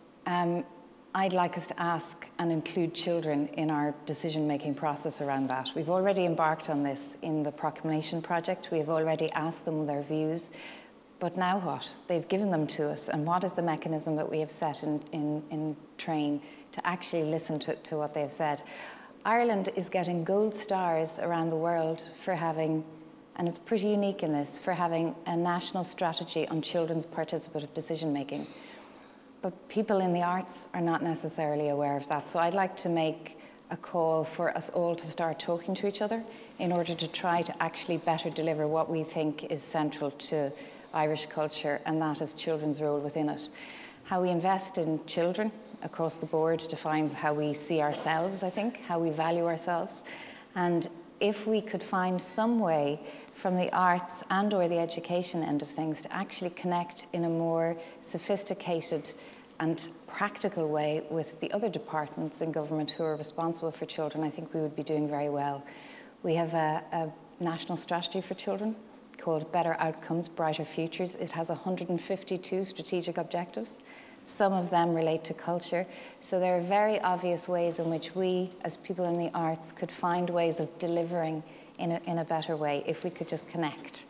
I'd like us to ask and include children in our decision-making process around that. We've already embarked on this in the Proclamation Project. We have already asked them their views, but now what? They've given them to us, and what is the mechanism that we have set in train to actually listen to what they've said? Ireland is getting gold stars around the world for having, and it's pretty unique in this, for having a national strategy on children's participative decision-making. but people in the arts are not necessarily aware of that. So I'd like to make a call for us all to start talking to each other in order to try to actually better deliver what we think is central to Irish culture, and that is children's role within it. How we invest in children across the board defines how we see ourselves, I think, how we value ourselves. And if we could find some way from the arts and or the education end of things to actually connect in a more sophisticated and practical way with the other departments in government who are responsible for children, I think we would be doing very well. We have a national strategy for children called Better Outcomes, Brighter Futures. It has 152 strategic objectives. Some of them relate to culture. So there are very obvious ways in which we, as people in the arts, could find ways of delivering in a better way if we could just connect.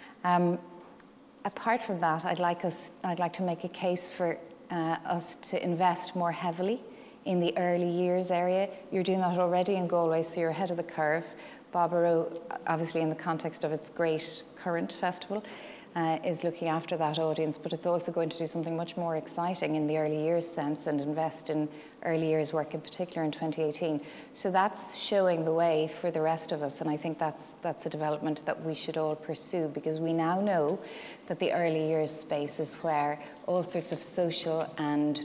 Apart from that, I'd like to make a case for us to invest more heavily in the early years area. You're doing that already in Galway, so you're ahead of the curve. Barbaro, obviously in the context of its great current festival, is looking after that audience, but it's also going to do something much more exciting in the early years sense and invest in early years work in particular in 2018. So that's showing the way for the rest of us, and I think that's a development that we should all pursue, because we now know that the early years space is where all sorts of social and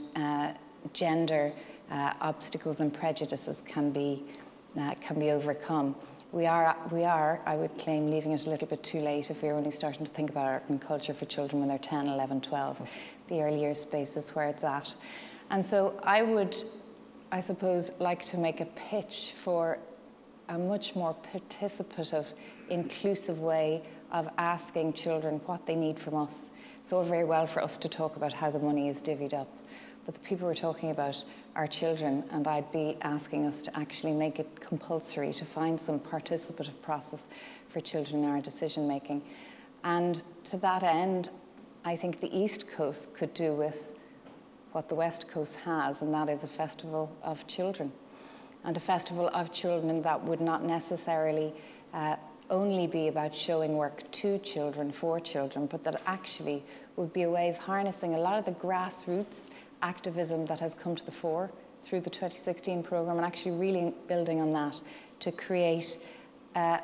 gender obstacles and prejudices can be overcome. We are, I would claim, leaving it a little bit too late if we're only starting to think about art and culture for children when they're 10, 11, 12. The early years space is where it's at. And so I would, I suppose, like to make a pitch for a much more participative, inclusive way of asking children what they need from us. It's all very well for us to talk about how the money is divvied up, but the people we're talking about are children, and I'd be asking us to actually make it compulsory to find some participative process for children in our decision making. And to that end, I think the East Coast could do with what the West Coast has, and that is a festival of children. And a festival of children that would not necessarily only be about showing work to children, for children, but that actually would be a way of harnessing a lot of the grassroots activism that has come to the fore through the 2016 programme, and actually really building on that to create a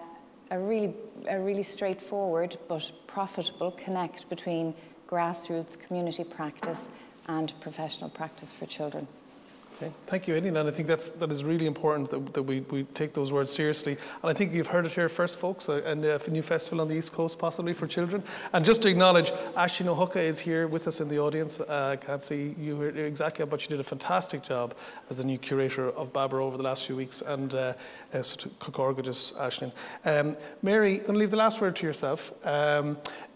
really straightforward but profitable connect between grassroots community practice and professional practice for children. Okay. Thank you, Aileen, and I think that is really important that we take those words seriously. And I think you've heard it here first, folks, and a new festival on the East Coast possibly for children. And just to acknowledge, Aisling O'Hucka is here with us in the audience. I can't see you here exactly, but you did a fantastic job as the new curator of Barbaro over the last few weeks, and so Gorgeous, Aisling. Mary, I'm going to leave the last word to yourself. And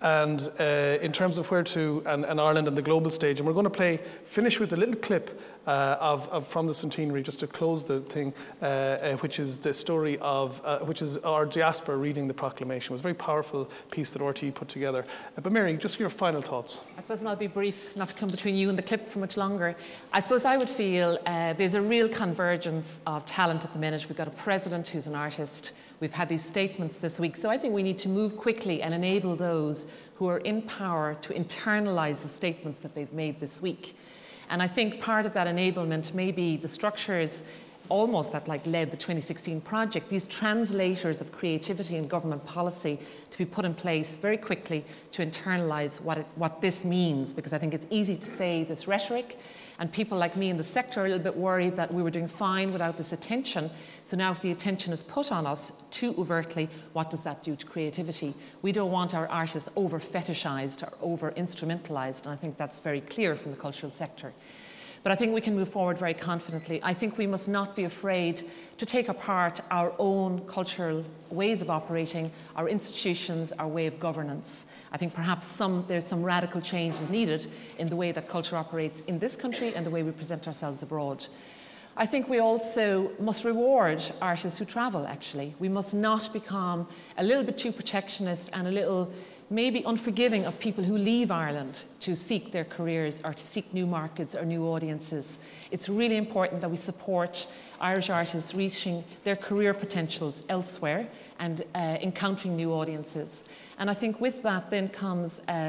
in terms of where to, and Ireland and the global stage, and we're going to finish with a little clip from the centenary, just to close the thing, which is the story of, which is our diaspora reading the proclamation. It was a very powerful piece that RTE put together. But Mary, just your final thoughts. I suppose, and I'll be brief, not to come between you and the clip for much longer. I suppose I would feel there's a real convergence of talent at the minute. We've got a president who's an artist. We've had these statements this week. So I think we need to move quickly and enable those who are in power to internalise the statements that they've made this week. And I think part of that enablement may be the structures almost that led the 2016 project, these translators of creativity and government policy to be put in place very quickly to internalise what this means, because I think it's easy to say this rhetoric, and people like me in the sector are a little bit worried that we were doing fine without this attention. So now if the attention is put on us too overtly, what does that do to creativity? We don't want our artists over-fetishised or over-instrumentalised, and I think that's very clear from the cultural sector. But I think we can move forward very confidently. I think we must not be afraid to take apart our own cultural ways of operating, our institutions, our way of governance. I think perhaps there's some radical changes needed in the way that culture operates in this country and the way we present ourselves abroad. I think we also must reward artists who travel, actually. We must not become a little bit too protectionist and a little maybe unforgiving of people who leave Ireland to seek their careers or to seek new markets or new audiences. It's really important that we support Irish artists reaching their career potentials elsewhere and encountering new audiences. And I think with that then comes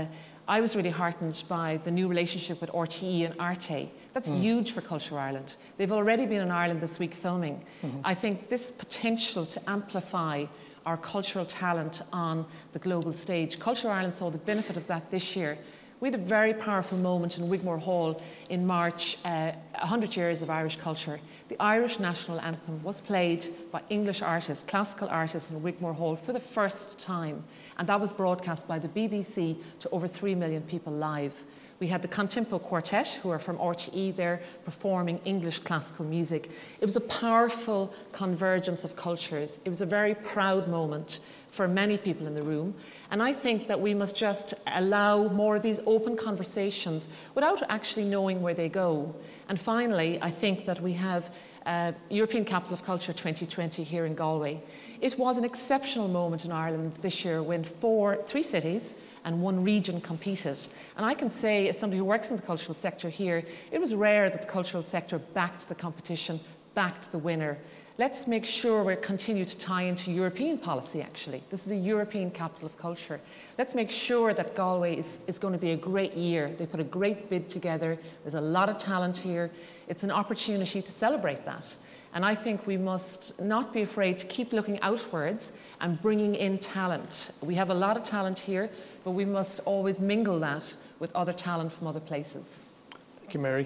I was really heartened by the new relationship with RTE and Arte. That's huge for Culture Ireland. They've already been in Ireland this week filming. I think this potential to amplify our cultural talent on the global stage, Culture Ireland saw the benefit of that this year. We had a very powerful moment in Wigmore Hall in March, 100 years of Irish culture. The Irish national anthem was played by English artists, classical artists in Wigmore Hall for the first time. And that was broadcast by the BBC to over 3 million people live. We had the Contempo Quartet, who are from RTE there, performing English classical music. It was a powerful convergence of cultures. It was a very proud moment for many people in the room. And I think that we must just allow more of these open conversations without actually knowing where they go. And finally, I think that we have European Capital of Culture 2020 here in Galway. It was an exceptional moment in Ireland this year when 3 cities and 1 region competed. And I can say, as somebody who works in the cultural sector here, it was rare that the cultural sector backed the competition, backed the winner. Let's make sure we continue to tie into European policy, actually. This is a European Capital of Culture. Let's make sure that Galway is going to be a great year. They put a great bid together. There's a lot of talent here. It's an opportunity to celebrate that. And I think we must not be afraid to keep looking outwards and bringing in talent. We have a lot of talent here, but we must always mingle that with other talent from other places. Thank you, Mary.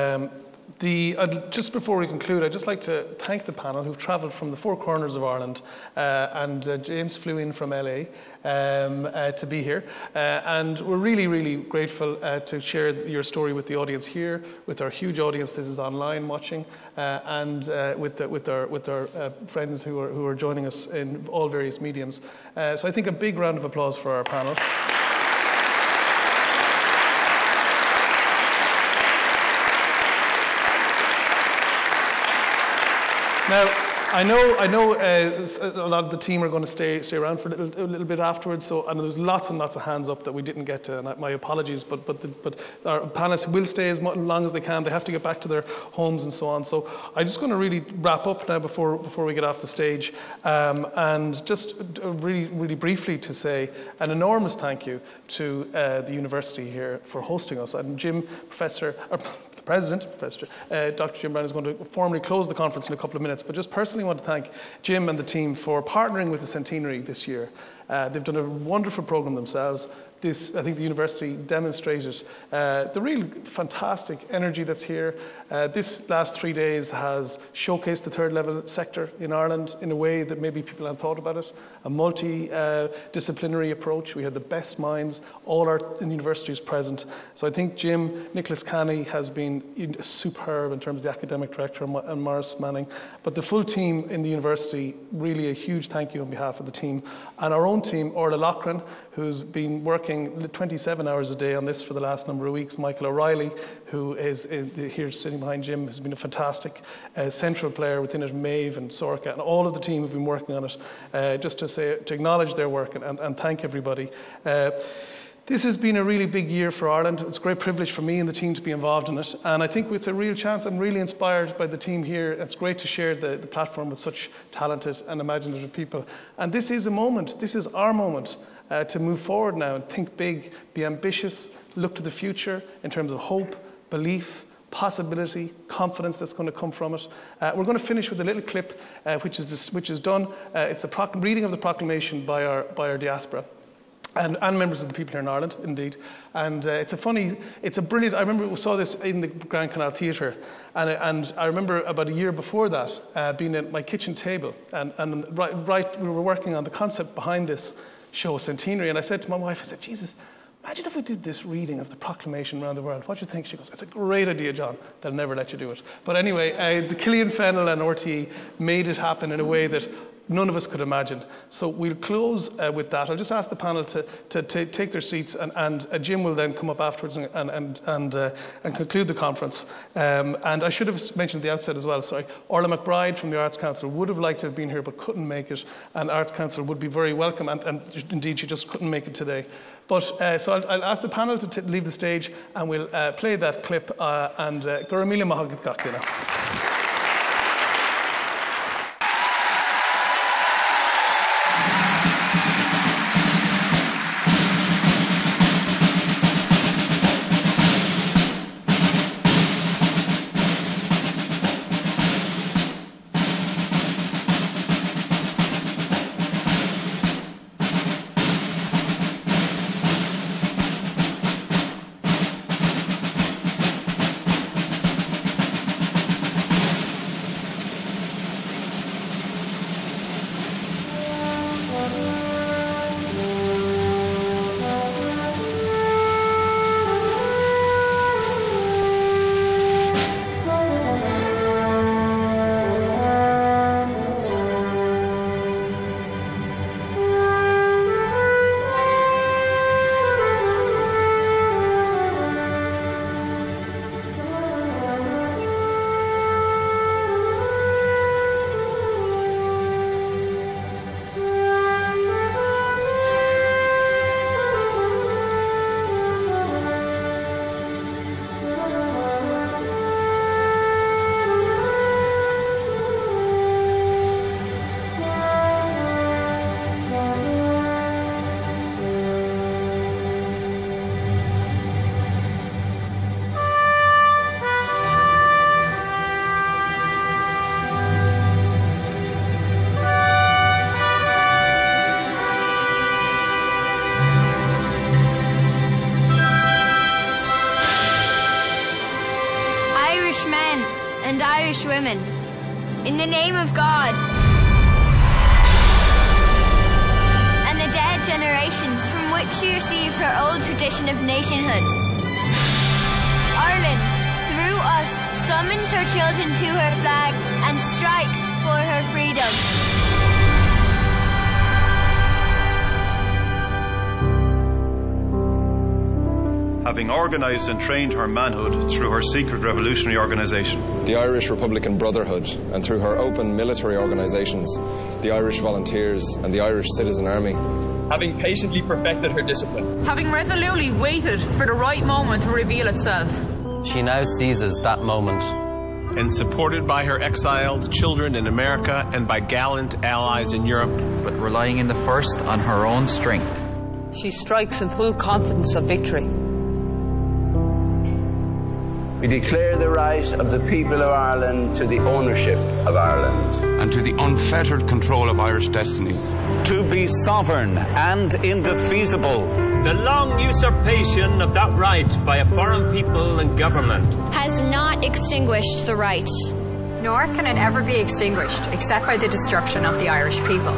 Just before we conclude, I'd just like to thank the panel who've travelled from the 4 corners of Ireland, and James flew in from LA to be here. And we're really, really grateful to share your story with the audience here, with our huge audience that is online watching, and with our friends who are joining us in all various mediums. So I think a big round of applause for our panel. Now, I know a lot of the team are going to stay around for a little bit afterwards. So, and there's lots and lots of hands up that we didn't get to. And my apologies, but our panelists will stay as long as they can. They have to get back to their homes and so on. So, I'm just going to really wrap up now before we get off the stage, and just really, really briefly to say an enormous thank you to the university here for hosting us. And Jim, the President, Professor Dr. Jim Brown, is going to formally close the conference in a couple of minutes, but just personally want to thank Jim and the team for partnering with the Centenary this year. They've done a wonderful programme themselves. I think the university demonstrated the real fantastic energy that's here. This last 3 days has showcased the third level sector in Ireland in a way that maybe people hadn't thought about it. A multi-disciplinary approach. We had the best minds, all our universities present. So I think Jim, Nicholas Canny has been superb in terms of the academic director and Morris Manning. But the full team in the university, really a huge thank you on behalf of the team. And our own team, Orla Loughran, who's been working 27 hours a day on this for the last number of weeks. Michael O'Reilly, who is here sitting behind Jim, has been a fantastic central player within it. Maeve and Sorka and all of the team have been working on it. Just to acknowledge their work and thank everybody. This has been a really big year for Ireland. It's a great privilege for me and the team to be involved in it. And I think it's a real chance. I'm really inspired by the team here. It's great to share the platform with such talented and imaginative people. And this is a moment, this is our moment to move forward now and think big, be ambitious, look to the future in terms of hope, belief, possibility, confidence that's going to come from it. We're going to finish with a little clip which is done. It's a reading of the proclamation by our diaspora. And members of the people here in Ireland, indeed. And it's a brilliant, I remember we saw this in the Grand Canal Theatre, and I remember about a year before that being at my kitchen table, and we were working on the concept behind this show, Centenary, and I said to my wife, I said, Jesus, imagine if we did this reading of the proclamation around the world. What do you think? She goes, it's a great idea, John. They'll never let you do it. But anyway, the Killian Fennell and RTE made it happen in a way that none of us could imagine. So we'll close with that. I'll just ask the panel to take their seats, and Jim will then come up afterwards and conclude the conference. And I should have mentioned at the outset as well, sorry, Orla McBride from the Arts Council would have liked to have been here but couldn't make it, and Arts Council would be very welcome, and indeed she just couldn't make it today. But so I'll ask the panel to leave the stage, and we'll play that clip, and Gurumila Mahagit Gakdina. Irish men and Irish women, in the name of God and the dead generations from which she received her old tradition of nationhood, Ireland, through us, summons her children to her flag and strikes for her freedom. Having organised and trained her manhood through her secret revolutionary organisation, the Irish Republican Brotherhood, and through her open military organisations, the Irish Volunteers and the Irish Citizen Army. Having patiently perfected her discipline. Having resolutely waited for the right moment to reveal itself. She now seizes that moment. And supported by her exiled children in America and by gallant allies in Europe. But relying in the first on her own strength. She strikes in full confidence of victory. We declare the right of the people of Ireland to the ownership of Ireland. And to the unfettered control of Irish destiny. To be sovereign and indefeasible. The long usurpation of that right by a foreign people and government has not extinguished the right. Nor can it ever be extinguished except by the destruction of the Irish people.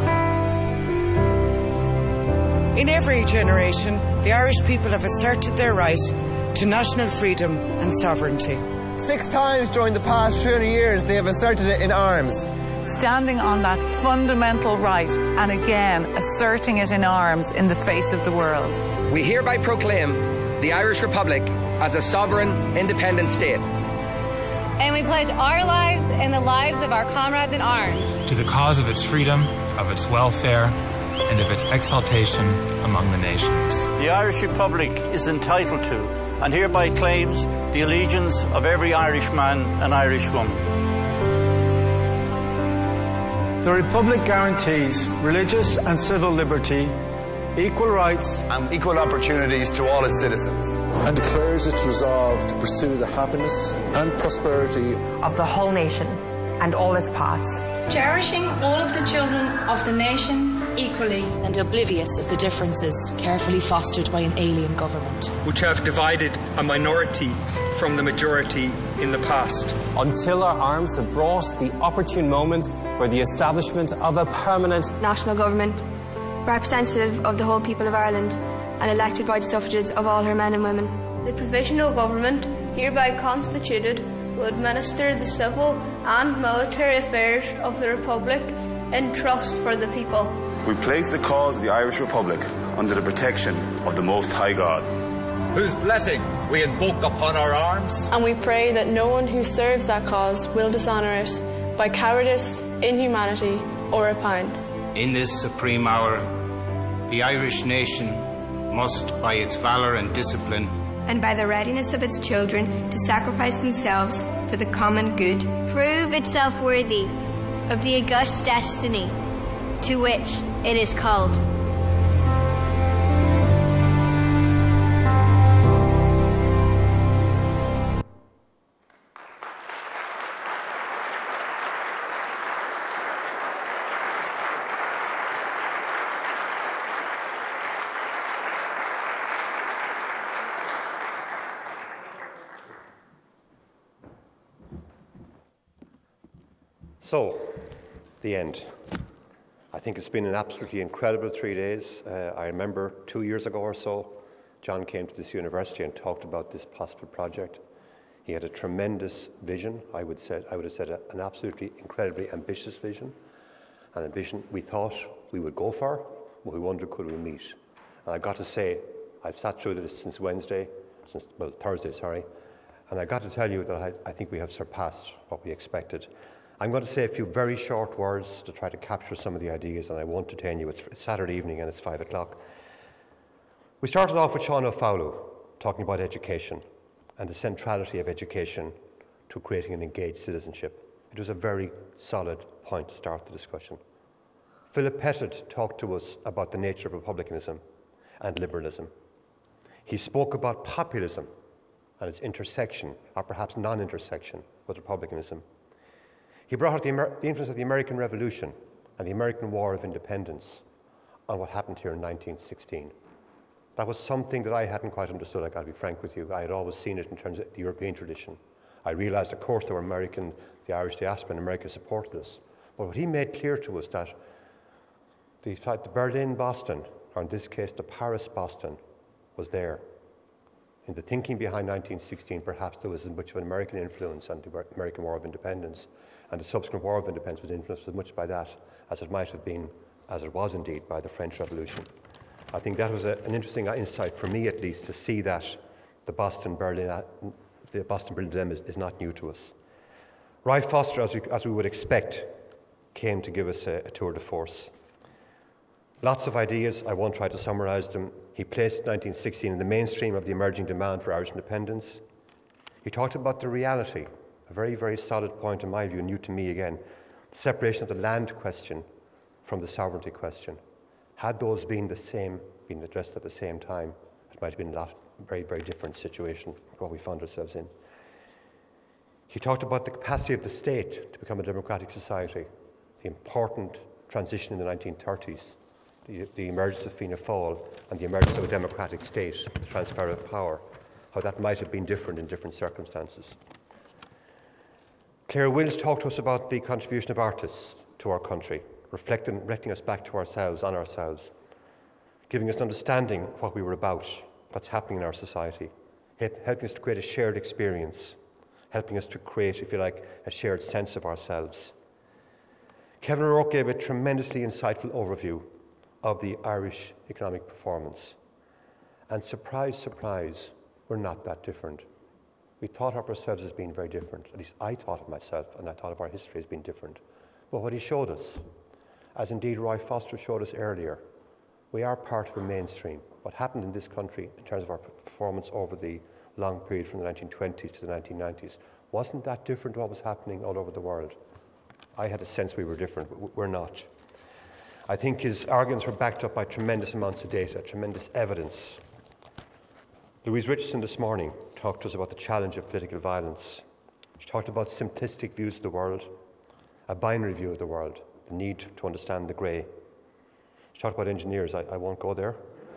In every generation, the Irish people have asserted their right to national freedom and sovereignty. 6 times during the past 30 years they have asserted it in arms. Standing on that fundamental right and again asserting it in arms in the face of the world. We hereby proclaim the Irish Republic as a sovereign, independent state. And we pledge our lives and the lives of our comrades in arms to the cause of its freedom, of its welfare, and of its exaltation among the nations. The Irish Republic is entitled to and hereby claims the allegiance of every Irishman and Irishwoman. The Republic guarantees religious and civil liberty, equal rights and equal opportunities to all its citizens, and declares its resolve to pursue the happiness and prosperity of the whole nation and all its parts, cherishing all of the children of the nation equally, and oblivious of the differences carefully fostered by an alien government, which have divided a minority from the majority in the past. Until our arms have brought the opportune moment for the establishment of a permanent national government, representative of the whole people of Ireland, and elected by the suffrages of all her men and women. The provisional government, hereby constituted, will administer the civil and military affairs of the Republic in trust for the people. We place the cause of the Irish Republic under the protection of the Most High God, whose blessing we invoke upon our arms. And we pray that no one who serves that cause will dishonour it by cowardice, inhumanity or rapine. In this supreme hour, the Irish nation must, by its valour and discipline, and by the readiness of its children to sacrifice themselves for the common good, prove itself worthy of the august destiny to which it is called. So, the end. I think it's been an absolutely incredible 3 days. I remember 2 years ago or so, John came to this university and talked about this possible project. He had a tremendous vision. I would have said an absolutely incredibly ambitious vision, and a vision we thought we would go for, but we wondered could we meet. And I've got to say, I've sat through this since Thursday, sorry, and I've got to tell you that I think we have surpassed what we expected. I'm going to say a few very short words to try to capture some of the ideas, and I won't detain you. It's Saturday evening and it's 5 o'clock. We started off with Sean O'Fowlu talking about education and the centrality of education to creating an engaged citizenship. It was a very solid point to start the discussion. Philip Pettit talked to us about the nature of republicanism and liberalism. He spoke about populism and its intersection, or perhaps non-intersection, with republicanism. He brought out the influence of the American Revolution and the American War of Independence on what happened here in 1916. That was something that I hadn't quite understood, I've got to be frank with you. I had always seen it in terms of the European tradition I realised, of course, there were the Irish diaspora in America supported us. But what he made clear to us that the Berlin-Boston, or in this case the Paris-Boston, was there. In the thinking behind 1916, perhaps there was as much of an American influence on the American War of Independence, and the subsequent War of Independence was influenced as much by that as it might have been, as it was indeed, by the French Revolution. I think that was an interesting insight for me, at least, to see that the Boston-Berlin dilemma is not new to us. Roy Foster, as we would expect, came to give us a tour de force. Lots of ideas, I won't try to summarise them. He placed 1916 in the mainstream of the emerging demand for Irish independence. He talked about the reality, a very, very solid point in my view, new to me again, the separation of the land question from the sovereignty question. Had those been addressed at the same time, it might have been a very, very different situation to what we found ourselves in. He talked about the capacity of the state to become a democratic society, the important transition in the 1930s, the emergence of Fianna Fáil and the emergence of a democratic state, the transfer of power, how that might have been different in different circumstances. Claire Wills talked to us about the contribution of artists to our country, reflecting us back to ourselves, on ourselves, giving us an understanding of what we were about, what's happening in our society, helping us to create a shared experience, helping us to create, if you like, a shared sense of ourselves. Kevin O'Rourke gave a tremendously insightful overview of the Irish economic performance. And surprise, surprise, we're not that different. We thought of ourselves as being very different. At least I thought of myself, and I thought of our history as being different. But what he showed us, as indeed Roy Foster showed us earlier, we are part of a mainstream. What happened in this country in terms of our performance over the long period from the 1920s to the 1990s wasn't that different to what was happening all over the world. I had a sense we were different, but we're not. I think his arguments were backed up by tremendous amounts of data, tremendous evidence. Louise Richardson this morning talked to us about the challenge of political violence. She talked about simplistic views of the world, a binary view of the world, the need to understand the grey. She talked about engineers. I won't go there.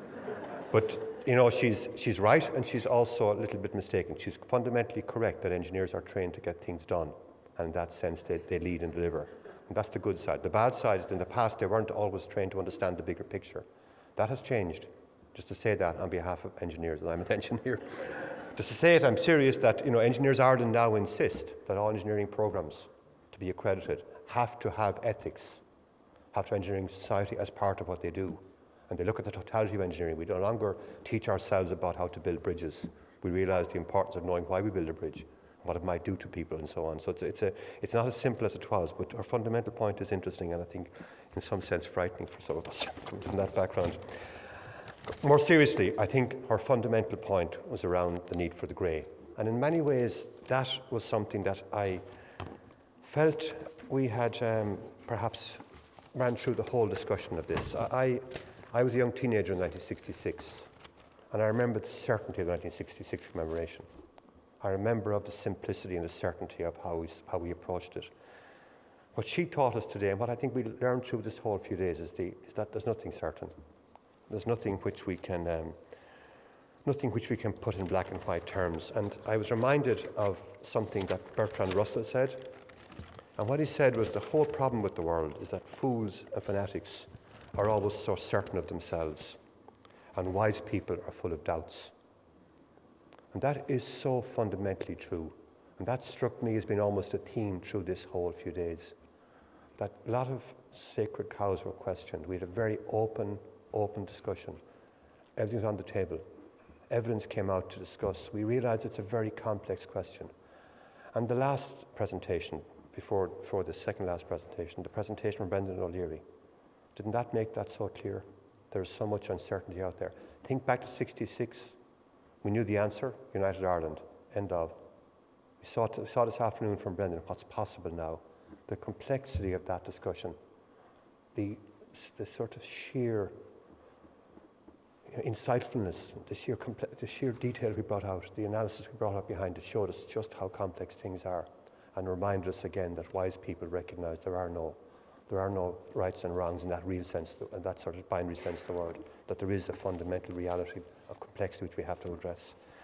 But, you know, she's right, and she's also a little bit mistaken. She's fundamentally correct that engineers are trained to get things done, and in that sense they lead and deliver. And that's the good side. The bad side is that in the past they weren't always trained to understand the bigger picture. That has changed. Just to say that on behalf of engineers, and I'm an engineer. Just to say it, I'm serious that, you know, Engineers Ireland now insist that all engineering programmes to be accredited have to have ethics, have to have engineering society as part of what they do. And they look at the totality of engineering. We no longer teach ourselves about how to build bridges. We realise the importance of knowing why we build a bridge, what it might do to people and so on. So it's not as simple as it was, but our fundamental point is interesting and I think in some sense frightening for some of us from that background. More seriously, I think our fundamental point was around the need for the grey. And in many ways, that was something that I felt we had perhaps ran through the whole discussion of this. I was a young teenager in 1966, and I remember the certainty of the 1966 commemoration. I remember of the simplicity and the certainty of how we approached it. What she taught us today, and what I think we learned through this whole few days, is that there's nothing certain. There's nothing which we can put in black and white terms. And I was reminded of something that Bertrand Russell said. And what he said was the whole problem with the world is that fools and fanatics are always so certain of themselves, and wise people are full of doubts. And that is so fundamentally true. And that struck me as being almost a theme through this whole few days. That a lot of sacred cows were questioned. We had a very open discussion. Everything was on the table. Evidence came out to discuss. We realised it's a very complex question. And the last presentation, before the second last presentation, the presentation from Brendan O'Leary, didn't that make that so clear? There's so much uncertainty out there. Think back to '66. We knew the answer, United Ireland, end of. We saw this afternoon from Brendan what's possible now. The complexity of that discussion, the sort of sheer insightfulness, the sheer detail we brought out, the analysis we brought out behind it showed us just how complex things are, and reminded us again that wise people recognise there are no rights and wrongs in that real sense, and that sort of binary sense of the word, that there is a fundamental reality of complexity which we have to address.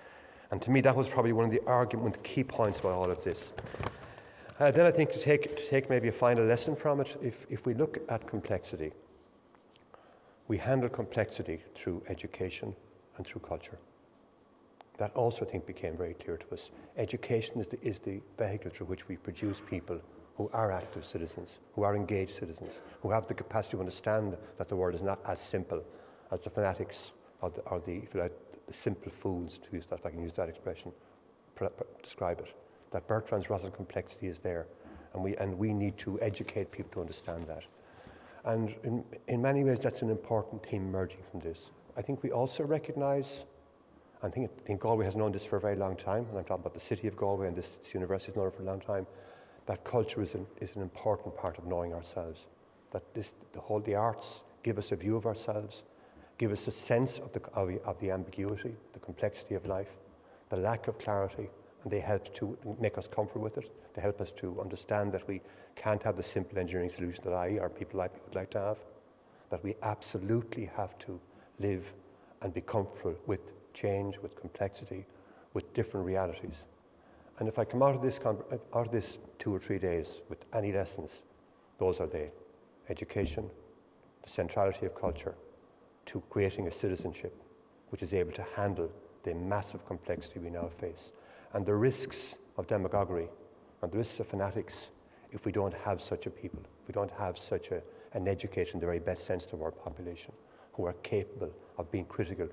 And to me, that was probably one of the key points about all of this. Then I think to take maybe a final lesson from it, if we look at complexity, we handle complexity through education and through culture. That also, I think, became very clear to us. Education is the vehicle through which we produce people who are active citizens, who are engaged citizens, who have the capacity to understand that the world is not as simple as the fanatics or the if you like, the simple fools, to use that, if I can use that expression, describe it. That Bertrand Russell's complexity is there, and we need to educate people to understand that. And in many ways, that's an important theme emerging from this. I think we also recognise, I think Galway has known this for a very long time, and I'm talking about the city of Galway, and this university has known it for a long time, that culture is an important part of knowing ourselves. That the arts give us a view of ourselves, give us a sense of the ambiguity, the complexity of life, the lack of clarity, and they help to make us comfortable with it. They help us to understand that we can't have the simple engineering solution that I or people like me would like to have, that we absolutely have to live and be comfortable with change, with complexity, with different realities. And if I come out of this 2 or 3 days with any lessons, those are they: education, the centrality of culture, to creating a citizenship which is able to handle the massive complexity we now face, and the risks of demagoguery and the risks of fanatics if we don't have such a people, if we don't have such an educated, in the very best sense of the word, population who are capable of being critical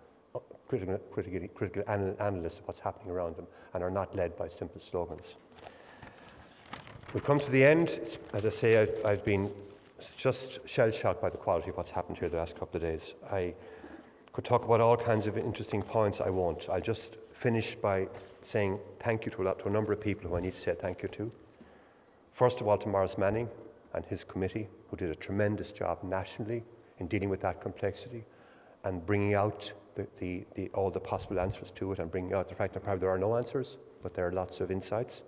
analysts of what's happening around them and are not led by simple slogans. We've come to the end. As I say, I've been just shell-shocked by the quality of what's happened here the last couple of days. I could talk about all kinds of interesting points. I won't. I'll just finish by saying thank you to a number of people who I need to say thank you to. First of all, to Maurice Manning and his committee, who did a tremendous job nationally in dealing with that complexity and bringing out all the possible answers to it, and bringing out the fact that probably there are no answers, but there are lots of insights.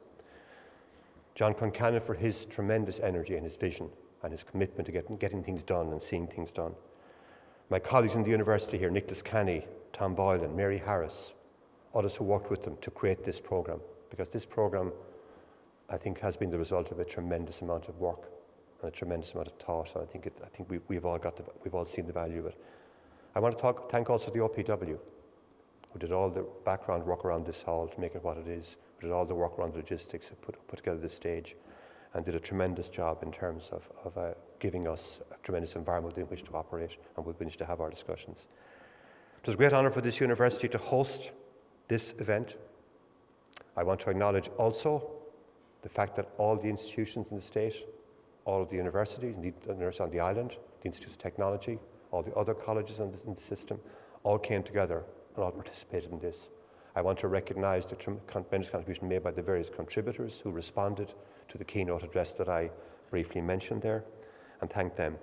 John Concannon for his tremendous energy and his vision and his commitment to getting things done and seeing things done. My colleagues in the university here, Nicholas Canny, Tom Boylan, Mary Harris, others who worked with them to create this programme, because this programme, I think, has been the result of a tremendous amount of work and a tremendous amount of thought, and I think we've all seen the value of it. I want to thank also the OPW, who did all the background work around this hall to make it what it is, who did all the work around the logistics, who put together this stage, and did a tremendous job in terms of giving us a tremendous environment in which to operate and with which to have our discussions. It was a great honour for this university to host this event. I want to acknowledge also the fact that all the institutions in the state, all of the universities, the university on the island, the Institute of Technology, all the other colleges in the system, all came together and all participated in this. I want to recognise the tremendous contribution made by the various contributors who responded to the keynote address that I briefly mentioned there, and thank them.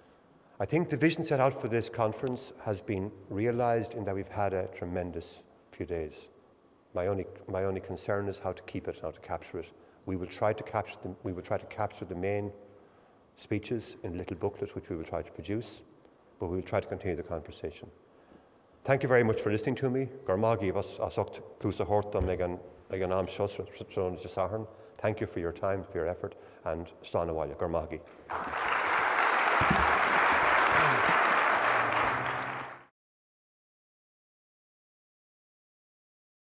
I think the vision set out for this conference has been realised in that we've had a tremendous few days. My only concern is how to keep it, how to capture it. We will try to capture the main speeches in a little booklet which we will try to produce, but we will try to continue the conversation. Thank you very much for listening to me. Gormagi was asocht plusa hortam legan am shosra saharn. Thank you for your time, for your effort, and Stana Waya. Gormagi.